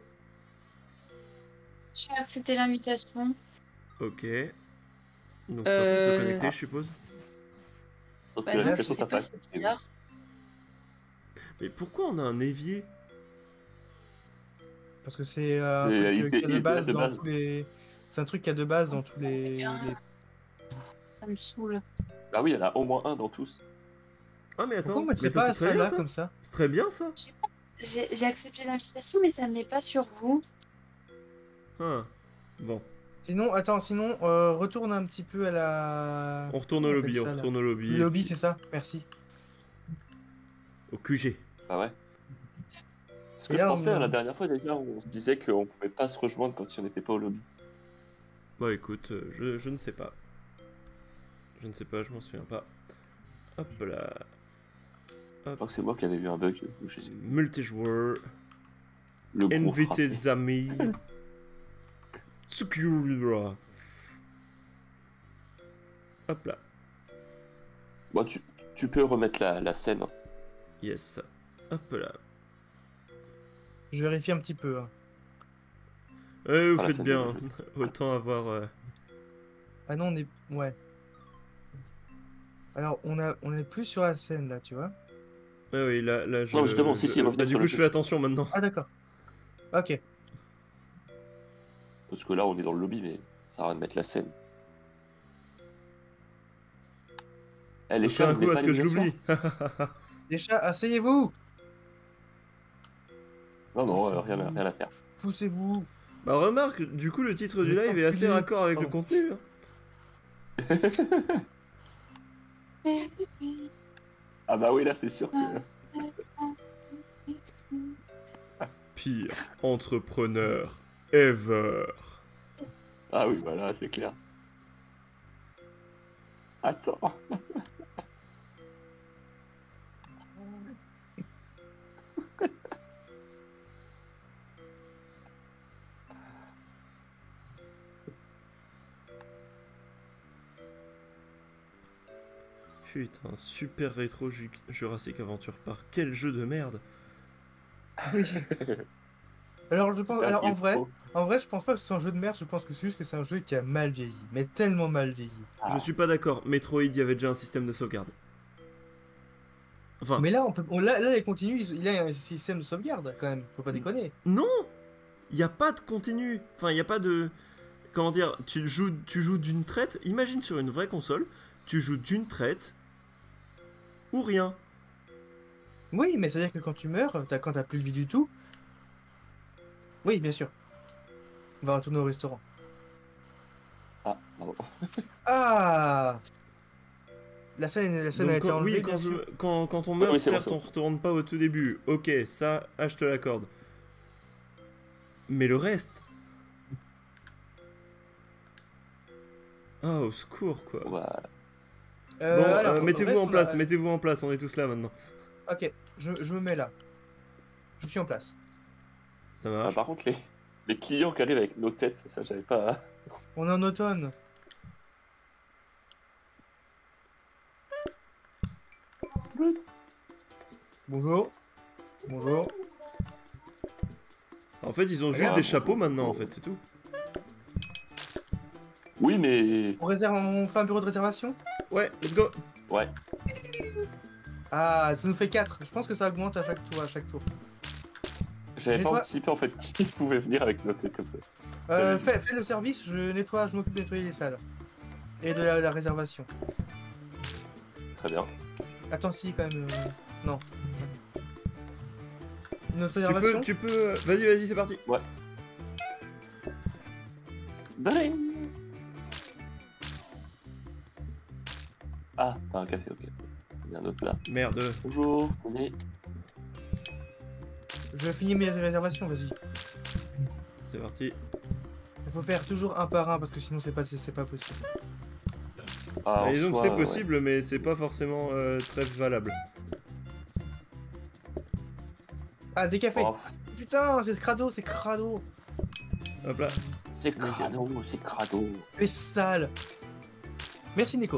J'ai accepté l'invitation. Ok. Donc, c'est en train de se Euh, connecter, je suppose. Donc Bah la non, je navigation, sais ça pas, passe. c'est bizarre. Mais pourquoi on a un évier? Parce que c'est euh, un Et truc il euh, était- qu'il y a il de était là base de dans base. tous les. C'est un truc qu'il y a de base dans tous les. Il y a un- les- Ça me saoule. Bah oui, il y en a au moins un dans tous. Ah, mais attends, Pourquoi on mettrait mais ça, pas c'est ça très bien, là ça. comme ça? C'est très bien, ça. J'ai j'ai accepté l'invitation, mais ça me met pas sur vous. Ah. Bon, Sinon, attends, sinon, euh, retourne un petit peu à la. on retourne au Comment on lobby, appelle on ça, là retourne au lobby. Le et lobby, puis c'est ça, merci. Au Q G. Bah ouais. Ce que Et je là, pensais on- la dernière fois déjà, on se disait qu'on pouvait pas se rejoindre quand on n'était pas au lobby. Bah écoute, euh, je, je ne sais pas. Je ne sais pas, je m'en souviens pas. Hop là. Je crois que c'est moi qui avais eu un bug. Ou je sais- Multijoueur. Le gros Invité frappé. amis. Tsukura. Hop là. Bon, tu, tu peux remettre la, la scène. hein. Yes. Hop là. Je vérifie un petit peu. hein. Eh, vous Voilà, faites ça bien. nous- Autant avoir... euh, Ah non, on est. Ouais. Alors, on a, on est plus sur la scène là, tu vois. Ouais, oui, là, là je... Non, justement, si, je- si, revenez bah, du sur coup, le je jeu. fais attention maintenant. Ah d'accord. Ok. Parce que là, on est dans le lobby, mais ça sert à rien de mettre la scène. Elle est Je fais un coup à ce que je l'oublie. Les chats, asseyez-vous. Non, non, euh, rien, à- rien à faire. Poussez-vous. Bah remarque, du coup, le titre du Mais live est assez enculé. raccord avec le Pardon. contenu. hein. Ah bah oui, là, c'est sûr que... Pire entrepreneur ever. Ah oui, voilà, c'est clair. Attends. Putain, super rétro Ju- Jurassic Adventure Park. Quel jeu de merde. Oui. Alors, je pense, alors en Il vrai, faut- en vrai, je pense pas que c'est un jeu de merde, je pense que c'est juste que c'est un jeu qui a mal vieilli, mais tellement mal vieilli. Ah. Je suis pas d'accord. Metroid, il y avait déjà un système de sauvegarde. Enfin, Mais là, on peut, on, là, là, il continue, il il a un système de sauvegarde quand même, faut pas Mm. déconner. non. Il y a pas de continu. Enfin, il y a pas de. Comment dire, tu joues, tu joues d'une traite. Imagine sur une vraie console, tu joues d'une traite ou rien. Oui, mais c'est-à-dire que quand tu meurs, t'as, quand t'as plus de vie du tout. Oui, bien sûr. On va retourner au restaurant. Ah, pardon. Ah La scène, la scène a Donc, été quand, enlevée, oui, bien quand, sûr. je- quand, quand on meurt, oui, c'est bon, certes, c'est on bon. retourne pas au tout début. Ok, ça, ah, je te l'accorde. Mais le reste. Ah, au secours, quoi. On va- Euh, bon, alors, euh, mettez-vous en restons place, là. mettez-vous en place, on est tous là maintenant. Ok, je, je me mets là. Je suis en place. Ça Ah, marche. par contre, les... les clients qui arrivent avec nos têtes, ça j'avais pas. On est en automne. Bonjour. Bonjour. En fait, ils ont juste Regarde. des chapeaux maintenant, en fait, c'est tout. Oui, mais. On réserve, on fait un bureau de réservation? Ouais, let's go. Ouais. Ah, ça nous fait quatre. Je pense que ça augmente à chaque tour. À chaque tour. J'avais pas Nettoie. anticipé en fait qui pouvait venir avec nos têtes comme ça. Euh, Salut. fais, fais le service, je nettoie, je m'occupe de nettoyer les salles. Et de la, la réservation. Très bien. Attends, si, quand même. euh, Non. Une autre Tu réservation? peux, tu peux. Vas-y, vas-y, c'est parti. Ding. Ah, t'as un café, ok. Il y a un autre là. Merde. Bonjour, on est. Je finis mes réservations, vas-y. C'est parti. Il faut faire toujours un par un parce que sinon c'est pas, c'est pas possible. Ah, en Et donc soi, c'est ouais. possible, mais c'est pas forcément euh, très valable. Ah, des cafés! Oh, Putain, c'est crado, c'est crado! Hop là. c'est crado, c'est crado. C'est sale! Merci Nico.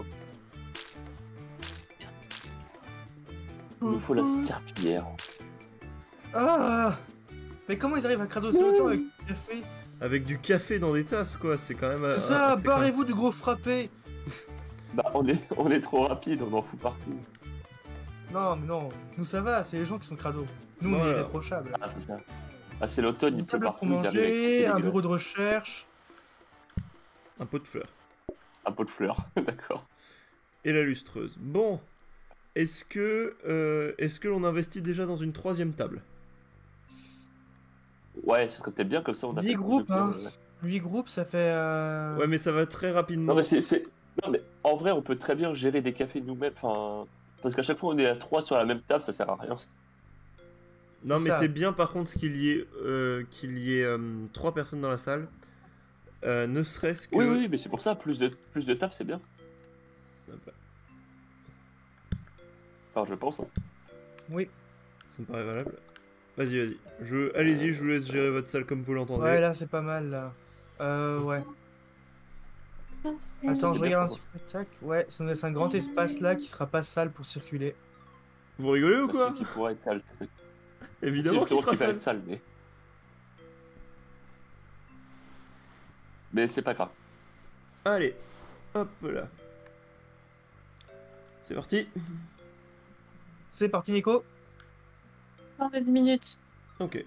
Il nous faut la serpillière. Ah! Mais comment ils arrivent à crado ce temps avec du café? Avec du café dans des tasses, quoi. C'est quand même. euh, C'est ça, c'est quand même- barrez-vous du gros frappé! Bah, on est, on est trop rapide, on en fout partout. Non, mais non, nous ça va, c'est les gens qui sont crado. Nous on est Voilà. irréprochables. Ah, c'est ça. Ah, c'est l'automne, Une il pleut table partout. pour ils arrivent avec manger, des un dégueulasses. bureau de recherche. Un pot de fleurs. Un pot de fleurs, d'accord. Et la lustreuse. Bon. Est-ce que. euh, Est-ce que l'on investit déjà dans une troisième table? Ouais, ce serait peut-être bien comme ça, on a Huit fait plus de groupes, clients, hein. ouais. huit groupes, ça fait. Euh... Ouais, mais ça va très rapidement. Non, mais c'est. c'est- Non, mais en vrai, on peut très bien gérer des cafés nous-mêmes. Enfin. Parce qu'à chaque fois, on est à trois sur la même table, ça sert à rien. Non, C'est mais ça. c'est bien par contre qu'il y ait, euh, qu'il y ait euh, trois personnes dans la salle. Euh, ne serait-ce que. Oui, oui, mais c'est pour ça, plus de, plus de tables, c'est bien. Hop là. Enfin, je pense. Hein. Oui. Ça me paraît valable. Vas-y, vas-y. Je... Allez-y, je vous laisse gérer votre salle comme vous l'entendez. Ouais, là c'est pas mal là. Euh, ouais. Attends, je bien regarde un pour petit peu. Tac. Ouais, ça nous laisse un grand espace là qui sera pas sale pour circuler. Vous rigolez ou quoi? Qui pourrait être sale. Évidemment C'est qu'il justement sera qui va sale. être sale, mais. Mais c'est pas grave. Allez, hop là. C'est parti. C'est parti, Nico. En vingt minutes. Ok.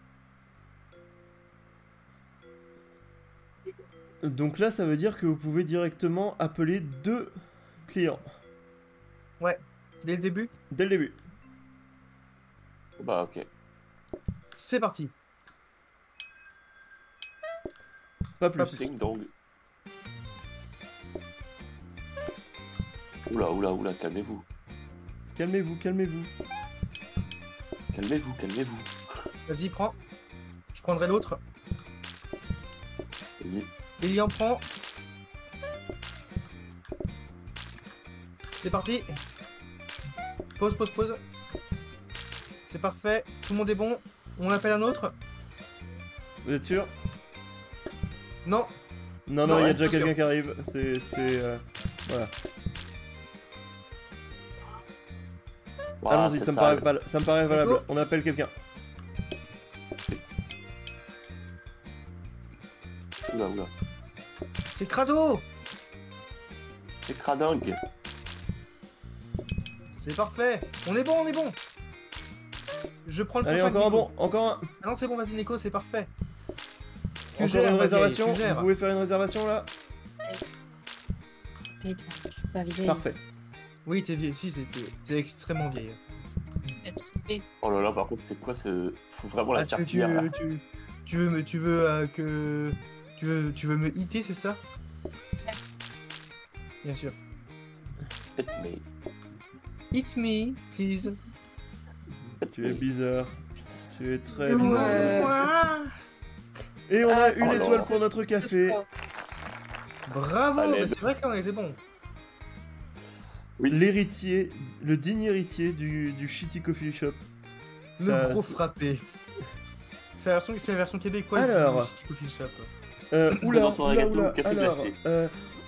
Donc là, ça veut dire que vous pouvez directement appeler deux clients Dès le début. dès le début. Bah, ok. C'est parti. Pas plus. Ding dong. Oula, oula, oula, calmez-vous. Calmez-vous, calmez-vous. Calmez-vous, calmez-vous. Vas-y, prends. Je prendrai l'autre. Vas-y. Lilian prend. C'est parti. Pause, pause, pause. C'est parfait. Tout le monde est bon. On appelle un autre. Vous êtes sûr? Non. Non, non, Non, il y a ouais, déjà attention. quelqu'un qui arrive. C'est- C'était... euh, Voilà. Voilà, Allons-y, c'est ça me ça, paraît, le- val- ça me paraît valable. Nico On appelle quelqu'un. Oula, oula. C'est Crado. C'est cradingue. C'est parfait. On est bon, on est bon. Je prends le Allez, prochain encore un Nico. bon, encore un. Ah non, c'est bon, vas-y Nico, c'est parfait. Tu Encore gères, une ma vieille, réservation. tu gères. Vous pouvez faire une réservation là? Je suis pas vieille. Parfait. Oui, t'es vieille, si, t'es t'es extrêmement vieille. Oh là là, par contre, c'est quoi ce. Faut vraiment la Ah, tu, tu, serpillière là. tu, tu veux me, tu veux euh, que, tu veux, tu veux me hitter, c'est ça? Yes. Bien sûr. Mais. Hit me, please. Tu es bizarre. Tu es très Ouais. bizarre. Euh, Et on a une Oh étoile non. pour notre café. Bravo, Allez, mais de- c'est vrai qu'on était bon. Oui. L'héritier, le digne héritier du, du Shitty Coffee Shop. Le Ça- gros frappé. C'est la version, c'est la version québécoise Alors. du City Coffee Shop. Euh, oula, Présente-toi un oula, gâteau oula. au café Alors, glacé. euh,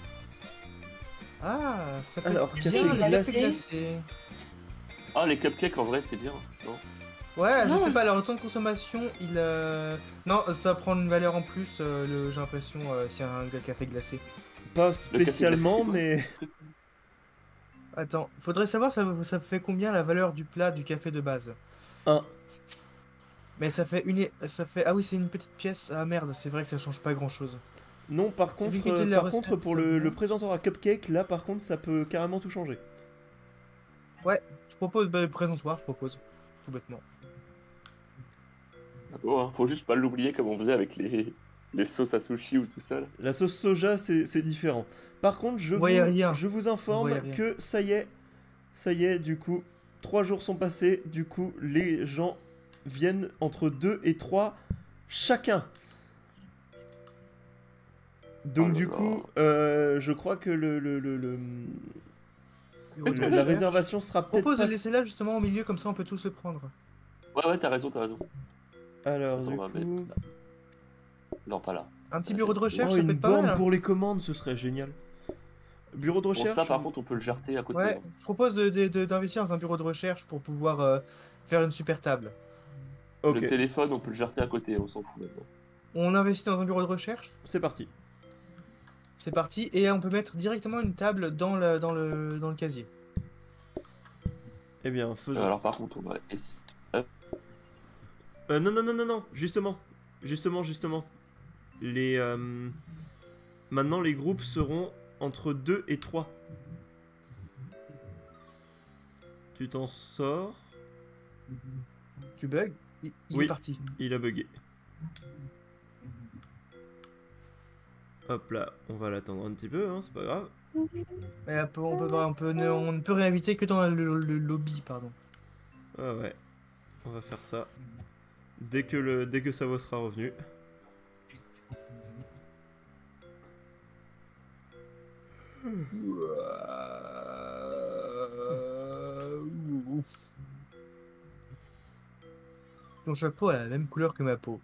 Ah, ça peut Alors, être café bien, le glacé. café glacé. Ah, les cupcakes en vrai, c'est bien. Non Ouais, je Non. sais pas, leur temps de consommation, il... euh, Non, ça prend une valeur en plus, euh, le- j'ai l'impression, euh, s'il y a un café glacé. pas spécialement, glacé, mais Attends, faudrait savoir ça, ça fait combien la valeur du plat du café de base. un. Mais ça fait une... ça fait... Ah oui, c'est une petite pièce. Ah merde, c'est vrai que ça change pas grand chose. Non, par contre, difficulté euh, de la par recette, contre pour ça le, va. le présentoir à cupcake, là, par contre, ça peut carrément tout changer. Je propose, bah, présentoir, je propose. Tout bêtement. Oh, hein, faut juste pas l'oublier comme on faisait avec les, les sauces à sushi ou tout ça. Là. La sauce soja, c'est c'est différent. Par contre, je Vous vous, voyez rien. je vous informe Vous voyez rien. que ça y est, ça y est, du coup, trois jours sont passés, du coup, les gens viennent entre deux et trois chacun. Donc Oh là du là. coup, euh, je crois que le, le, le, le- Bureau de le- la recherche. réservation sera Je peut-être propose de pas... laisser là justement au milieu, comme ça on peut tous le prendre. Ouais, ouais, t'as raison, t'as raison. Alors Attends, du on va coup... mettre- Non, pas là. Un petit bureau de recherche, Oh, ça peut une être pas borne mal. hein. pour les commandes, ce serait génial. Bureau de Bon, recherche. ça, par contre, on peut le jarter à côté. Ouais, hein. je propose de- de- de- d'investir dans un bureau de recherche pour pouvoir euh, faire une super table. Ok, Le téléphone, on peut le jarter à côté, on s'en fout maintenant. On investit dans un bureau de recherche, c'est parti. c'est parti, et on peut mettre directement une table dans le, dans le, dans le casier. Eh bien, faisons. Euh, alors, par contre, on va. ess- Euh, non, non, non, non, non, justement. Justement, justement. Les. euh, Maintenant, les groupes seront entre deux et trois. Tu t'en sors. Tu bugs Il, il Oui. est parti. Il a bugué. Hop là, on va l'attendre un petit peu, hein, c'est pas grave. Mais on peut, on peut, pas- on peut ne, on ne peut réinviter que dans le, le lobby, pardon. Ah ouais, on va faire ça. Dès que, le, dès que sa voix sera revenue. Ton chapeau a la même couleur que ma peau.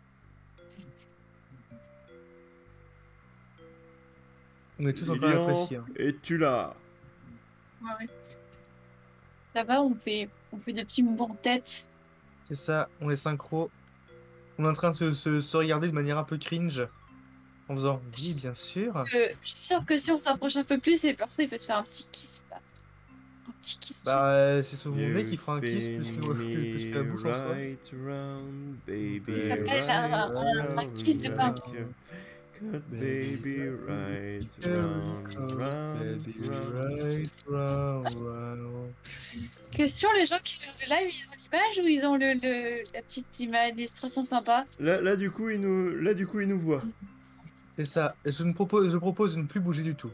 On est tous en train Lilian, d'apprécier. hein. et tu l'as. Ouais, ouais. Ça va, on fait, on fait des petits mouvements de tête. C'est ça, on est synchro. On est en train de se, se- se regarder de manière un peu cringe. En faisant oui, bien sûr. Euh, je suis sûre que si on s'approche un peu plus, et perso, il peut se faire un petit kiss là. Un petit kiss. Bah, euh, c'est sur mon You nez qui fera un kiss plus que, spin plus, plus que la me bouche en soi. right round, baby, Ça s'appelle un- right un- un round kiss de pain. like a good baby, right round, round, Baby, round. right round, round. Question, les gens qui regardent le live, ils ont l'image ou ils ont le, le- la petite image, l'illustration sympa? Là, là, du coup, il nous, là, du coup, il nous voit. C'est ça. Et je, ne propose, je propose de ne plus bouger du tout.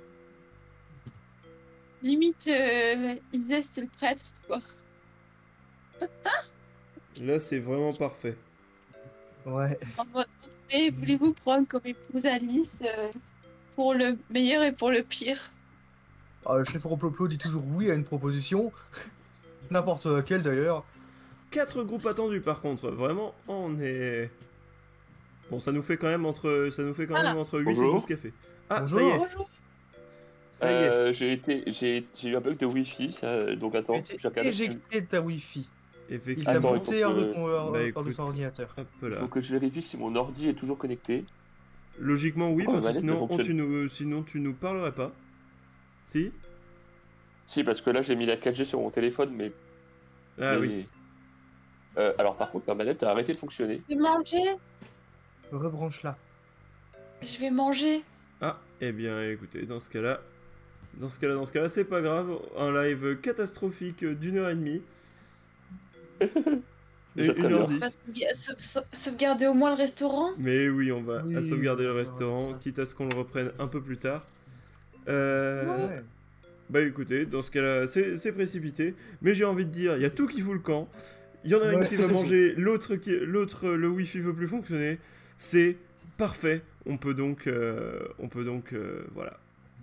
Limite, euh, il laisse le prêtre, quoi. Là, c'est vraiment parfait. Ouais. En mode, et voulez-vous prendre comme épouse Alice euh, pour le meilleur et pour le pire? Ah, le chef Roploplo dit toujours oui à une proposition. N'importe laquelle d'ailleurs. Quatre groupes attendus par contre, vraiment, on est... Bon, ça nous fait quand même entre, ça nous fait quand Ah. même entre huit et Bonjour. douze cafés. Ah, Bonjour. ça y est, Bonjour. ça y est. Euh, j'ai été, j'ai, j'ai eu un bug de wifi, ça, donc attends, Tu j'ai t'es regardé. éjecté de ta wifi. Il Effectivement. t'a Attends, il booté faut hors de que- ton, hors- Bah, hors de écoute. ton ordinateur. Hop Il là. faut que je vérifie si mon ordi est toujours connecté. Logiquement oui, Pourquoi parce que ma manette sinon, ne on- tu fonctionne nous, sinon tu nous parlerais pas. Si? Si, parce que là j'ai mis la quatre G sur mon téléphone, mais. Ah mais- oui. Euh, alors par contre, ma manette a arrêté de fonctionner. Je vais manger. Rebranche là. Je vais manger. Ah, eh bien écoutez, dans ce cas-là, dans ce cas-là, dans ce cas-là, c'est pas grave. Un live catastrophique d'une heure et demie. C'est Et déjà très une heure bien. dix. On va sauvegar- sau- sau- sauvegarder au moins le restaurant. Mais oui, on va Oui, à sauvegarder le on va faire restaurant, ça. quitte à ce qu'on le reprenne un peu plus tard. Euh, Ouais. Bah écoutez, dans ce cas-là, c'est c'est précipité. Mais j'ai envie de dire, il y a tout qui fout le camp. Il y en a une Ouais, qui va c'est manger, l'autre qui, l'autre, le wifi veut plus fonctionner. C'est parfait. On peut donc, euh, on peut donc, euh, voilà.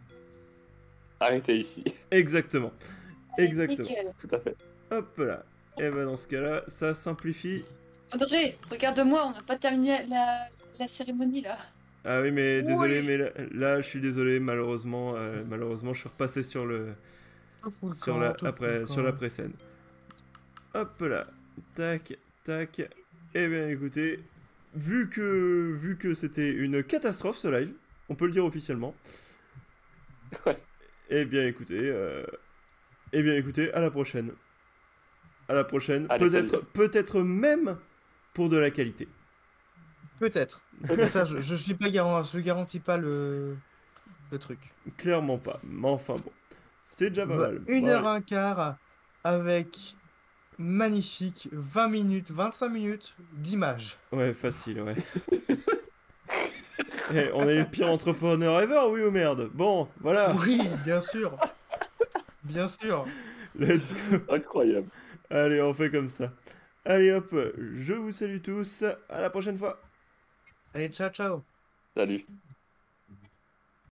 Arrêtez ici. Exactement. Exactement. Nickel. Tout à fait. Hop là. Et ben dans ce cas-là, ça simplifie. Audrey, regarde-moi, on n'a pas terminé la, la cérémonie là. Ah oui, mais désolé, Oui. mais là, là, je suis désolé, malheureusement, euh, malheureusement, je suis repassé sur le, Tout fout le sur camp, la, tout après, fout le sur la camp. pré-scène. Hop là, tac, tac. Eh bien, écoutez, vu que, vu que c'était une catastrophe ce live, on peut le dire officiellement. Ouais. Eh bien, écoutez, euh, eh bien, écoutez, à la prochaine. À la prochaine. Allez, Peut-être, salut. peut-être même pour de la qualité. Peut-être. Mais ça, je, je suis pas garant, je garantis pas le, le truc. Clairement pas. Mais enfin bon, c'est déjà pas Bah, mal. une Bon, heure allez. un quart avec magnifique vingt minutes, vingt-cinq minutes d'images. Ouais, facile, ouais. Eh, on est les pires entrepreneurs ever, oui ou merde? Bon, voilà, Oui, bien sûr. Bien sûr. let's go. Incroyable. Allez, on fait comme ça. Allez hop, je vous salue tous, à la prochaine fois. Allez, ciao, ciao. Salut.